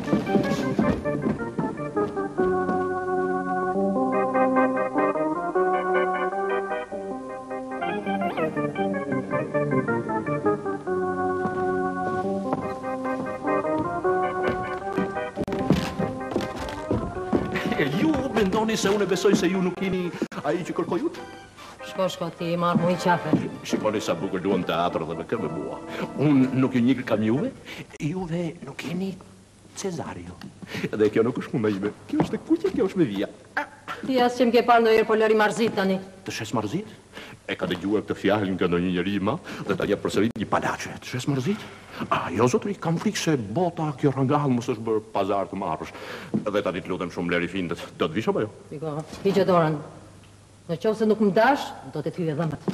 Mendoni se unë besoj se ju nuk jeni ai që kërkoj ju? Shko, shko, ti i marrë mu i qafe. Shikoni sa bukur duan teatr dhe me kërë me mua. Unë nuk ju njëkë kam juve, juve nuk jeni Cesario. Dhe kjo nuk është mu me ime. Kjo është e kuqe, kjo është me vija. Ti asë që m'ke parë në jërë po lëri marzit tani. Të shes marzit? E ka dëgjuar këtë fjallin nga ndonjë njeri i madh dhe ta jep përsërit një palace. Të shes marzit? A, jo zotri, kam frikë se bota kjo rangall mos është bërë pazar të marrësh. Dhe tani të lutem shumë leri findet. Do të vish apo jo? Piko, hiqe dorën. Në qovë se nuk më dash, do të t'hyje dhëmbët.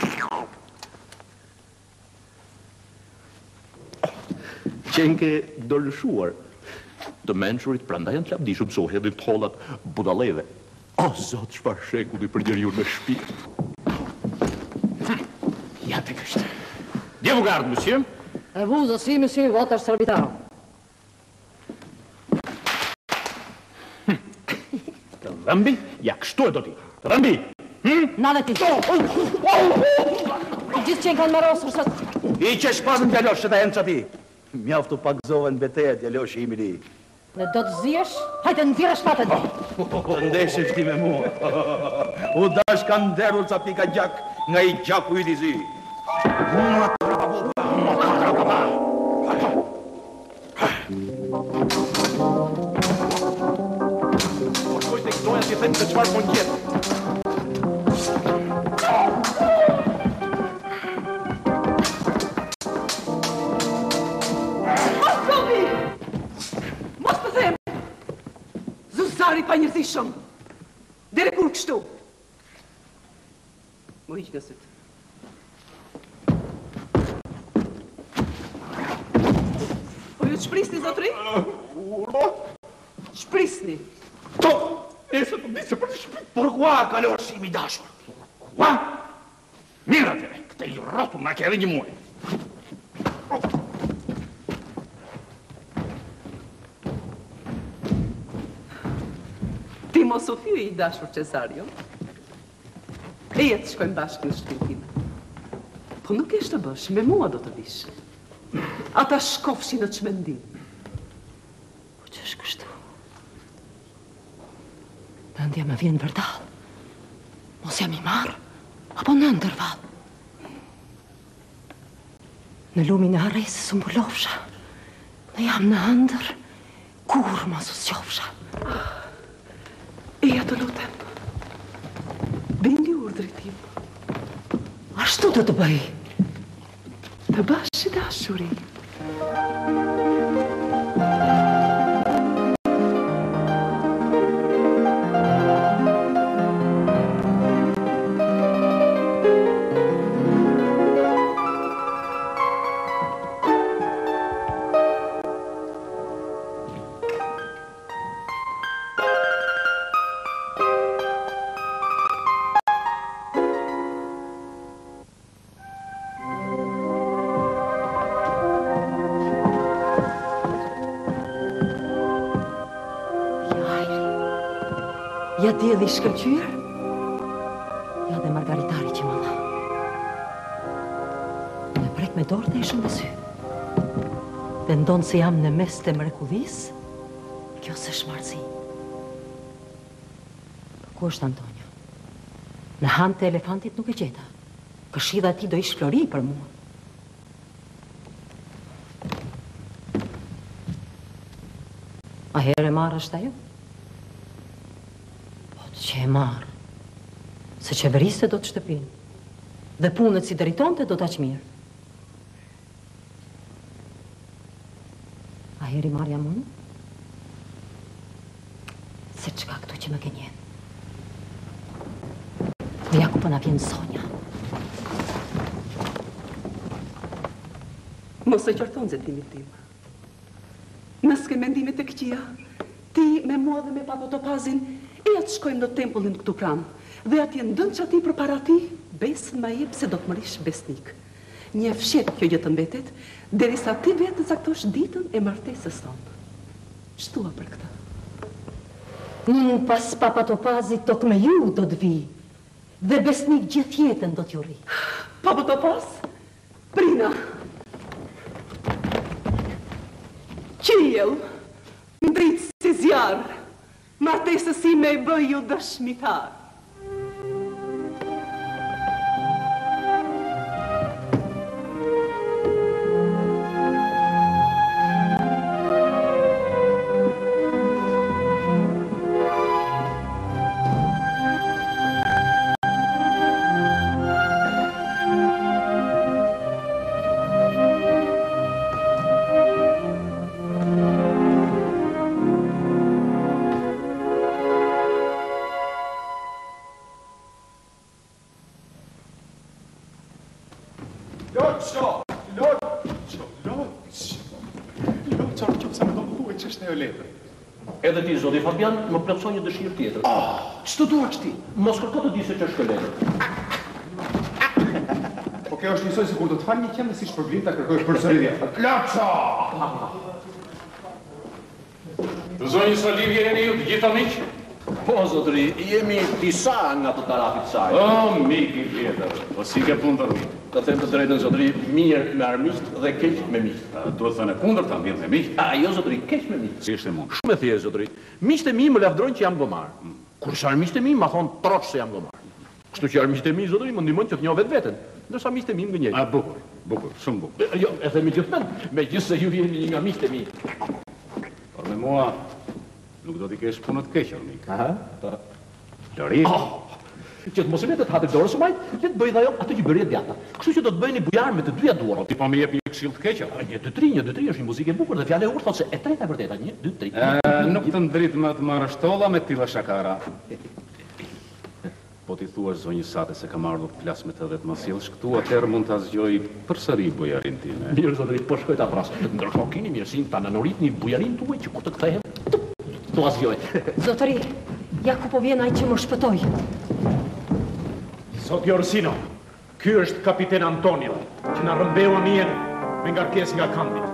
Qenke dëlshuar. Të mençurit prandaj janë të lavdishëm so hedhin të hollat budallëve. O zot, çfarë shekulli për njeriu me shpirt. Ja te kështë. Dje vous garde, monsieur. Et vous aussi, monsieur, votre serviteur. Të rëmbi? Ja, kështu e do ti. Të rëmbi! Na dhe ti. Gjithë qenë kanë marosur sot. I që shpazën djalosh që ta jenë që ti. Mjaftu pak zove në beteja djalosh i miri. Dhe do të zjesh, hajte në tjera shpatën. Ndeshe shti me mua. U dash kanë nderur ca pika gjak nga i gjaku i dizi. Po shkoj të këtoja që them se qëfar po njëtë. Zuzari pa njërthishëm. Dere kur kështu. Më hiq nga sytë. Po ju të shprisni, zotri? Shprisni. To, nesë të disë për të shprit. Por kua kalor si mi dashur? Kua? Mirate, këte i rotu nga kjeve një muaj. Ti mos u thye i dashur Cesario. E jetë shkojmë bashkë në shpirtin. Po nuk eshte të bësh, me mua do të vish. Ata shkofshi në çmendim. Po që është kështu? Nëndja me vjen vërdal. Mos jam i marë, apo në ndërval. Në lumin e arresës së mbulofsha. Në jam në ndër, kur mos u sqofsha. Eja të lutem. Bindi urdhrit tim. Ashtu do të bëj. Të bash i dashuri. Ja dielli shkëlqyer, ja dhe margaritari që më dha. Me prek me dorë dhe ishëm dhe sy. Dhe ndonë se jam në mes të mrekullis, kjo së shmarësi. Ku është Antonio? Në hanë të elefantit nuk e gjeta. Këshidha ti do ish flori për mua. A herë e marrë është ajo? Po të që e marrë. Se qeveriste do të shtëpinë. Dhe punët si dëritonte do të aqë mirë. A herë i marrë jam unë? Se qka këtu që më genjen. Po ja ku për na vjen Sonja. Mos e qorton zetimit tim. Nëse ke mendimet e këqija, ti me mua dhe me Papa Topazin, e atë shkojmë në tempullin këtu pranë. Dhe atje ndën që ati për para ti, besën ma jep se do të mërish besnik. Një fshet kjo gjë të mbetet, derisa ti vetë të caktosh ditën e martesës tonë. Shtua për këtë. Unë pas Papa Topazit tok me ju do të vi, dhe besnik gjithë jetën do t'ju rri. Papa Topaz? Prina! Qiel, ndritë si zjarë, martesës si me bëju dëshmitar. Edhe ti, zoti Fabian, më plotëson një dëshirë tjetër. Oh, ç'të duash ti? Mos kërko të di se ç'është kjo letër. Po kjo është njësoj se kur do të falë një qenë dhe si shpërblim të kërkojsh për sëri vjetë. Klaqa! Të zonjë Salivje e një ju të gjitha miqë? Po, zotëri, jemi disa nga të tarafit saj. O, miki vjetër, po si ke punë të rritë. Të them të drejtën, zotëri, mirë me armiqt dhe keq me miqt. Duhet thënë e kundër ta mirë me miqt. A, jo, zotëri, keq me miqt. Si ishte mund? Shumë e thjesht, zotëri. Miqt e mi më lavdrojnë që jam gomar. Kurse armiqt e mi ma thonë troç se jam gomar. Kështu që armiqt e mi, zotëri, më ndihmojnë që të njoh vetë veten. Ndërsa miqt e mi më gënjejnë. A, bukur, bukur, shumë bukur. Jo, e themi gjithmonë, megjithëse ju jeni nga miqt e mi. Por me mua nuk do t'i kesh punët keq, armik. Aha. Lori. Që të mos e vetë të hatër dorës së majt, le të bëjë dhe ajo atë që bëri e djata. Kështu që do të bëjni bujar me të dyja duart. Ti po më jep një këshill të keq. Një, dy, tri, një, dy, tri është një muzikë e bukur dhe fjala e urtë thotë se e treta e vërteta. Një, dy, tri. Nuk të ndrit më të marrë shtolla me tilla shakara. Po ti thua zonjë Sate se kam ardhur të flas me të dhe të mos sjellsh këtu, atëherë mund ta zgjoj përsëri bujarin time. Mirë zotëri, po shkoj ta pras. Ndërkohë keni mirësinë ta nënoritni bujarin tuaj që kur të kthehem, tu azgjoj. Zotëri, ja ku po vjen ai që më shpëtoi. Zoti Orsino, ky është kapiten Antonio, që na rrëmbeu anijen me ngarkesë nga kampi.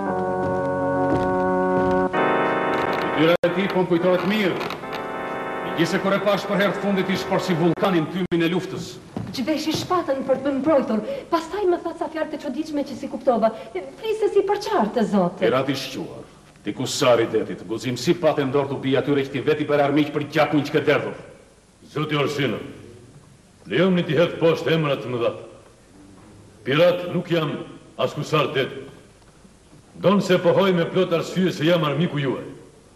Dyra e ti po më kujtohet mirë. Gjese kur e pash për herë të fundit ish por si vulkanin tymin e luftës. Gjveshi shpatën për të mbrojtur, pastaj më tha ca fjalë të çuditshme që si kuptova. Fliste si për qartë, zote. Pirati shquar. Ti ku sari detit, guzim si patë ndorë të bia atyre që ti veti për armiq për gjakun që këtë derdhur. Zoti Orsino, lejom një t'i hedhë poshtë emrat të më dhatë. Pirat nuk jam as kusar detit. Donë se pohoj me plot arsye se jam armiku juaj.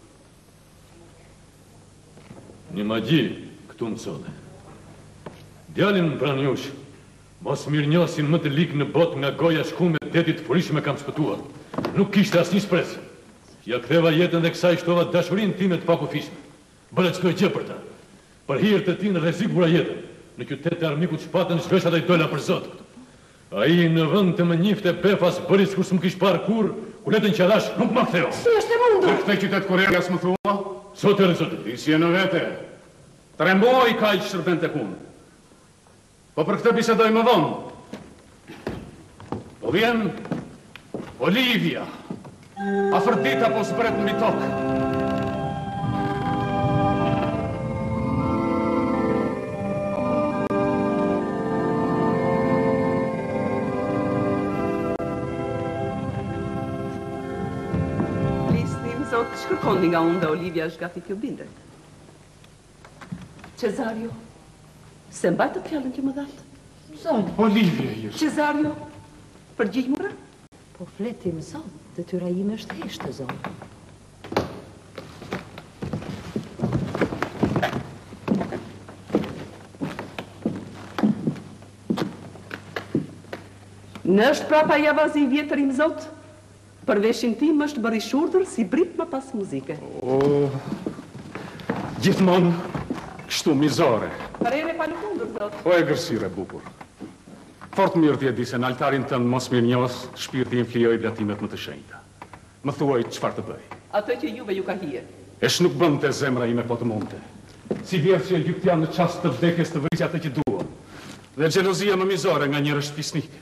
Një magji këtu më sone. Djalin më pranë jush, mos mirë njosin më të lik në bot nga goja shkume detit furishme kam shpëtuar. Nuk kishte as një shpresë. Ja ktheva jetën dhe kësaj shtova dashurin time të pakufishme. Bële çdo gjë për ta. Për hir të tij në rrezik bura jetën. Në qytet të armikut shpatën zhvesha dhe i dola për zot. Ai në vend të më njifte befas bëri sikur s'm kish parë kurr, ku letën qadash nuk më ktheu. Si është e mundur? Në këtë qytet Koreas më thua? Zotë e zotë. Ti si e në vete. Tremboj ka i shërben të kun. Po për këtë bisedoj më vonë. Po vjen Olivia. Afërdita po zbret mbi tokë. sot shkërkoni nga unë dhe Olivia është gati t'ju bindet. Cesario, se mbajtë të fjallën që më dhatë? Zonjë. Olivia, jeshtë. Cesario, përgjigj mëra? Po fletim zonë, detyra ime është heshtë, zonë. Në është prapa javazi i vjetër im zotë, për veshin tim është bërë i shurdër si brit më pas muzike. O, gjithmonë kështu mizore. Parere pa në kundur, zotë. O e gërsire, bukur. Fort mirë t'je di se në altarin tënë mos mirë njës, shpirti im flijoj blatimet më të shenjta. Më thuaj çfarë të bëj. Ato që juve ju ka hije. Esh nuk bënd të zemra ime po të mundte. Si vjerë që egyptian në qast të vdekjes të vërisja të që dua. Dhe gjelozia më mizore nga njërë shpisnike.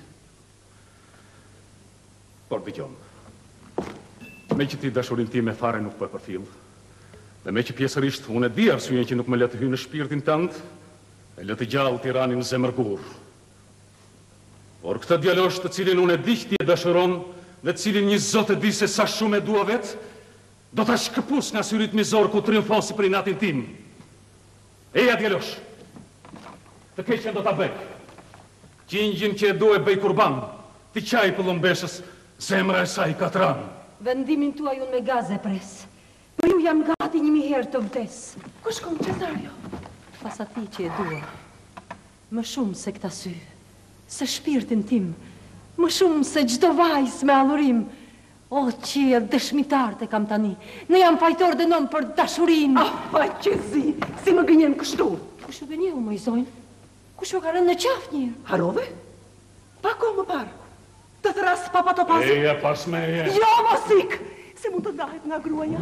Por dëgjom, me që ti dashurin ti me fare nuk po e përfill, dhe me që pjesërisht unë e di arsyeën që nuk më le të hyj në shpirtin tënd, e le të gjallë tiranin zemërgur. Por këtë djalosh të cilin unë e di që ti e dashuron, dhe të cilin një zot e di se sa shumë e dua vet, do ta shkëpus nga syrit mizor ku triumfon si për inatin tim. Eja djalosh, të keqen do ta bëj. Qingjin që e du e bëj kurban, ti qaj pëllumbeshës, zemra e saj katran. Vendimin tuaj unë me gaze pres. Po ju jam gati një mi herë të vdes. Ku shkon Cesario? Pas ati që e dua. Më shumë se këta sy. Se shpirtin tim. Më shumë se gjdo vajs me allurim. O, qiell dëshmitar të kam tani. Ne jam fajtor dhe non për dashurin. Ah, që zi, si më gënjen kështu. Kush u gënjeu, më i zonjë? Kush u ka rënë në qaf një? Harove? Pa ko më parë. Të thras papa të pasi? Eja, pas me e. Jo, mosik! Se mund të ndahet nga gruaja.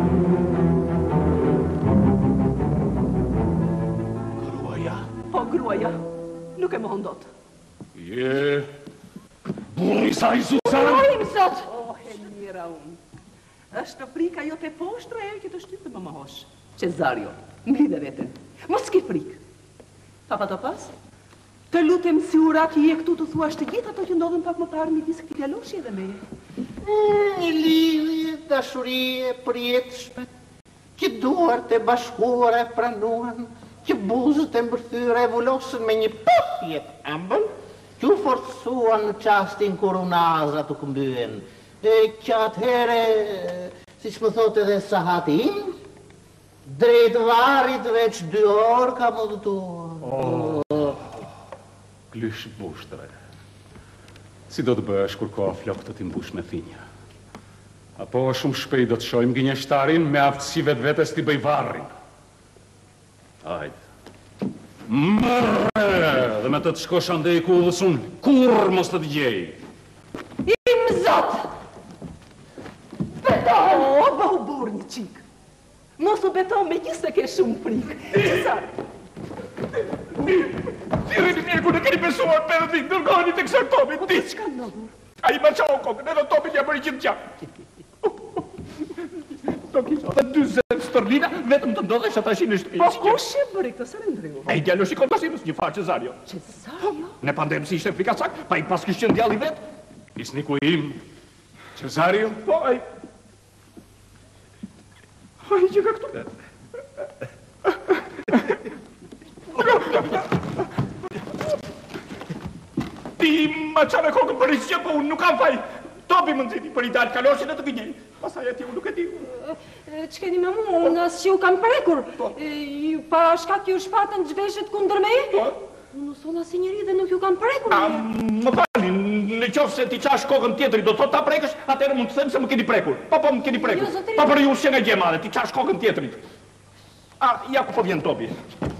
Gruaja? Po, gruaja. Nuk e mohon dot. Je... burri sa i Zuzan! Burim, sot! Oh, e mira unë. Është frika jo të poshtra e që të shtypë të më mohosh. Cesario, mblidhe veten. Mos ki frikë. Papa të pas? Të lutem si ura që je këtu të thuash të gjithë ato që ndodhen pak më parë midis këtij djaloshi dhe meje. Një lidhje, dashurie, prietshme, që duart e bashkuara e pranuan, që buzët e mbërthyra e vullosën me një popje të ëmbël, që u forcuan në qastin kur unazrat u këmbyen. E që atëhere, si që më thot edhe sahatin, drejt varit veç dy orë ka më dhëtuar. Oh. Glysh bushtre. Si do të bësh kur ka flok të t'imbush me thinja? Apo shumë shpejt do të shojmë gënjeshtarin me aftësi vetë vetës t'i bëj varrin? Ajde. Mërë! Dhe me të të shkosh andej ku udhësun, kur mos të t'gjej? Im zot! Beton! O, bëhu burë një qikë. Mos u beton me gjithë se ke shumë frikë. Cesario. Tire një mirë ku në keni besuar për dhe ti, nërgoni të kësër topi, ti! Po, çka ndodhur? A i ma qao kokën, edhe topi një bëri qitë qanë. Do kisha dhe dyzet stërlina, vetëm të ndodhesh ata shi në shtëpi. Po, kush e bëri këtë së rendriu? E i djallo shikon pasimës, një farë Cesario. Cesario? Ne pandem si ishte frikasak, pa i pas kishtë qënë djalli vetë. Isniku im, Cesario, po, ai... Ai, që ka këtu? Ti ma qave kokën për i që, po unë nuk kam faj. Topi më nëziti për i dalë kaloshin e të gënjej. Pasaj ati unë nuk e di. Që keni me mu, unë asë që ju kam prekur. Pa shka që ju shpatën gjveshët kundër me? Unë usona si njëri dhe nuk ju kam prekur. Më fali, në qofë se ti qash kokën tjetëri do të ta prekësh, atërë mund të them se më keni prekur. Po, po, më keni prekur. Pa për ju shqen e gjemade, ti qash kokën tjetëri. A, ja ku po vjen topi.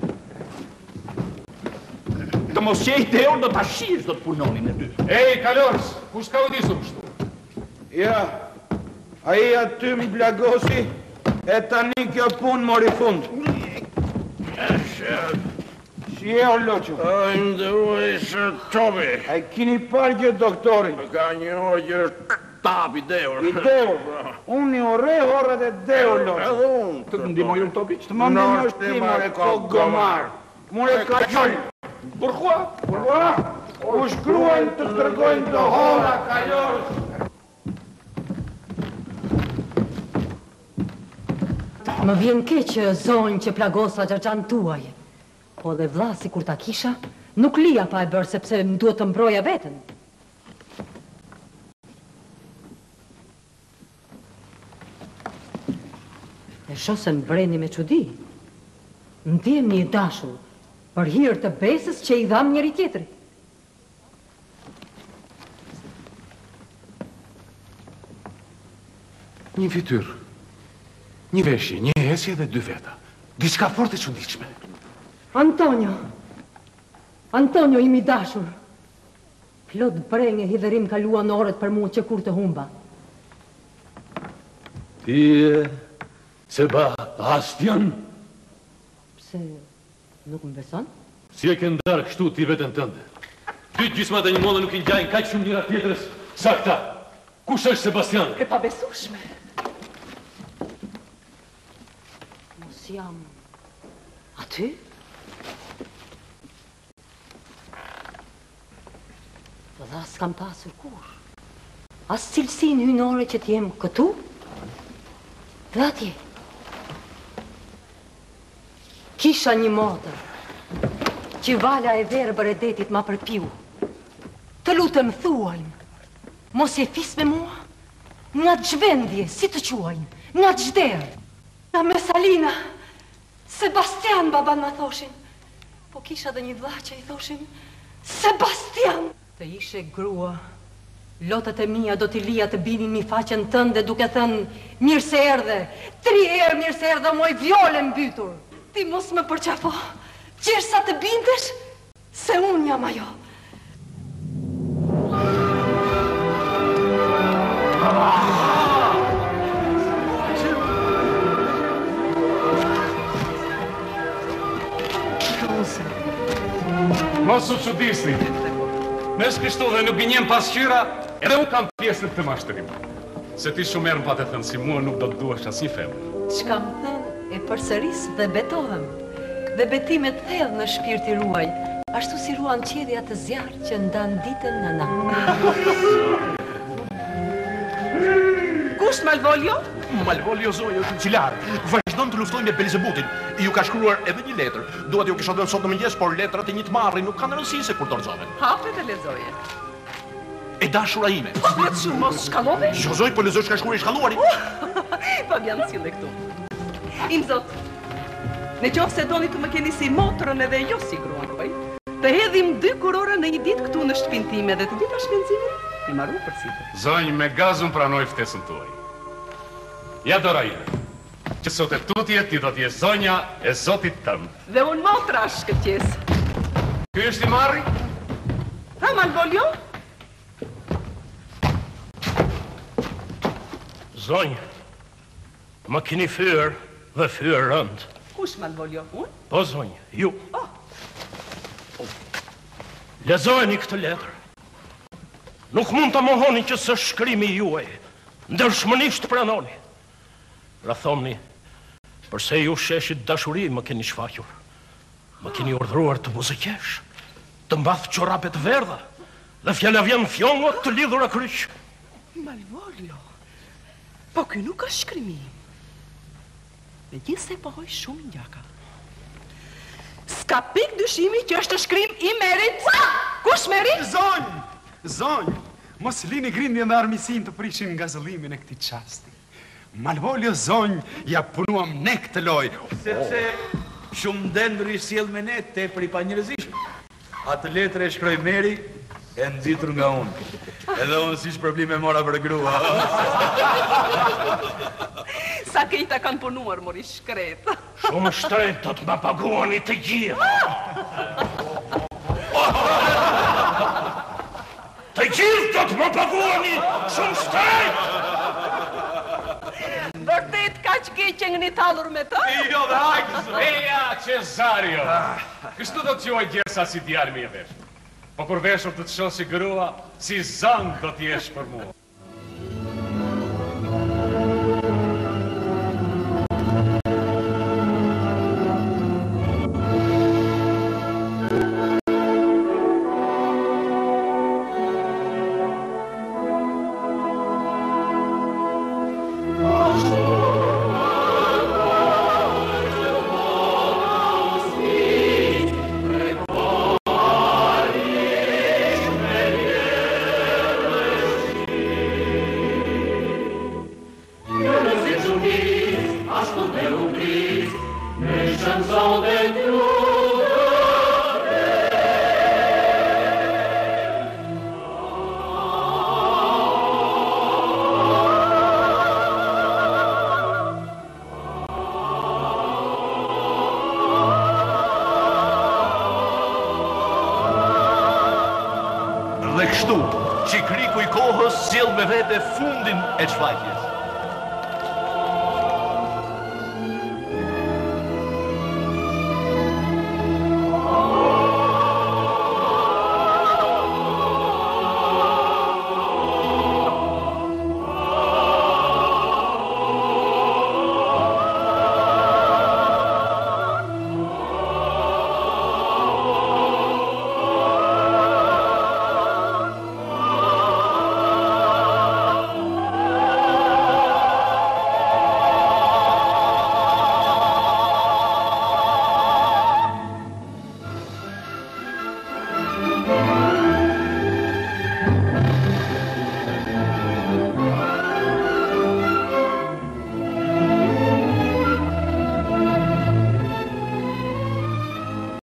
Të mos qej të eur do të ashish do të punonin e dy. Ej, kalors, ku shka u disur shtu? Ja, a i aty më blagosi, e tani kjo pun mori fund. Si e o loqo? A i ndërua ishë topi. A i kini parë gjë doktorin? Ka një orë gjë tap i deur. I deur, unë i ore horët e deur loqo. Edhe unë. Të të ndimojnë topi? Të më ndimojnë ti, more kokë gomar. More ka qëllë. Pourquoi? Pourquoi? U shkruajnë të tërgojnë të hora, kalorës. Më vjen keq që zonjë që plagosa xhaxhan tuaj. Po dhe vlla si kur ta kisha, nuk lija pa e bërë sepse më duhet të mbroja veten. E shosen breni me çudi. Ndjehemi i dashur për hir të besës që i dham njëri tjetrit. Një fytyr, një veshje, një esje dhe dy veta. Diçka fort e çuditshme. Antonio, Antonio imi dashur, plot breng e hidherim kaluan orët për mua që kur të humba. Ti, Sebastian? Pse nuk më beson? Si e ke ndarë kështu ti veten tënde? Ty gjysmat e një mollë nuk i ngjajnë kaq shumë njëra tjetrës. Sa këta? Kush është Sebastian? E pabesueshme. Mos jam aty? Dhe as kam pasur kur. As cilësin hynore që t'jem këtu? Dhe atje. Kisha një motër që vala e verbër e detit ma përpiu. Të lutem thuajmë, mos je fis me mua, nga gjvendje, si të quajnë, nga gjderë. Nga Mesalina, Sebastian baban ma thoshin, po kisha dhe një vlla që i thoshin Sebastian. Të ishe grua, lotët e mia do t'i lija të binin mi faqen tënde duke thënë mirë se erdhe, tri herë mirë se erdhe moj vjole mbytur. Ti mos më përqafo, qesh sa të bindesh, se unë jam ajo. Mos u çudisni. Nëse kështu dhe nuk gënjem pasqyra, edhe unë kam pjesë në këtë mashtrim. Se ti shumë herë më patë thënë si mua nuk do të duash asnjë femër. Çka më thënë e përsëris dhe betohem. Dhe betimet thellë në shpirti ruaj, ashtu si ruan qedhja të zjarë që ndan ditën në natë. Kush Malvolio? Malvolio Zojo të cilar. Vazhdon të luftoj me Belzebutin. Ju ka shkruar edhe një letër. Dua t'ju kisha dhënë sot në mëngjes, por letrat e një të marri nuk kanë rëndësi se kur dorëzohen. Hape të lexoje. E dashura ime. Lecu, mos shkallove? Jo Zoj, po lexoj çka shkruaj shkalluari. Fabian sille këtu. Im zot, në qoftë se doni të më keni si motrën edhe jo si gruan tuaj, të hedhim dy kurora në një ditë këtu në shtëpinë time dhe të gjitha shpenzimin i marru për sipër. Zonjë, me gazun pranoj ftesën tuaj. Ja dora ime, që sot e tutje ti do t'je zonja e zotit tëm. Dhe unë motra është këtë qesë. Ky është i marri? Ha, Malvolio? Zonjë, më keni fyer dhe fyer rënd. Kush Malvolio? Unë? Po, zonjë, ju. Oh. Lexojeni këtë letër. Nuk mund të mohoni që së shkrimi juaj, ndërshmërisht pranoni. Rathomni, përse ju sheshit dashuri më keni shfaqur. Më keni urdhruar të muzikesh, të mbath çorapet verdha dhe fjala vjen fjongot të lidhura kryq. Malvolio, po ky nuk është shkrimi im. Megjithse pohoj shumë njaka. S'ka pik dyshimi që është shkrim i Merit. Kush Merit? Zonjë, zonjë, mos lini grindje dhe armisin të prishin nga zëllimin e këtij çasti. Malvolio zonjë, ja punuam ne këtë loj. Sepse shumë dendri sjell me ne tepër i panjerëzishëm. Atë letër e shkroi Meri e nxitur nga unë. Edhe unë si shpërblim e mora për grua. Sa këta kanë punuar, mori shkret. Shumë shtret do të më paguani të gjithë. Të gjithë do të më paguani shumë shtret. Vërtet ka që keqe ngë një talur me të? Jo, dhe hajtë, Eja Cesario. Kështu do të quaj gjersa si djalmi e vesh. Po kur veshur të të shoh si grua, si zang do t'jesh për mua. Dhe kështu, që kriku i kohës sjell me vete fundin e çfaqjes.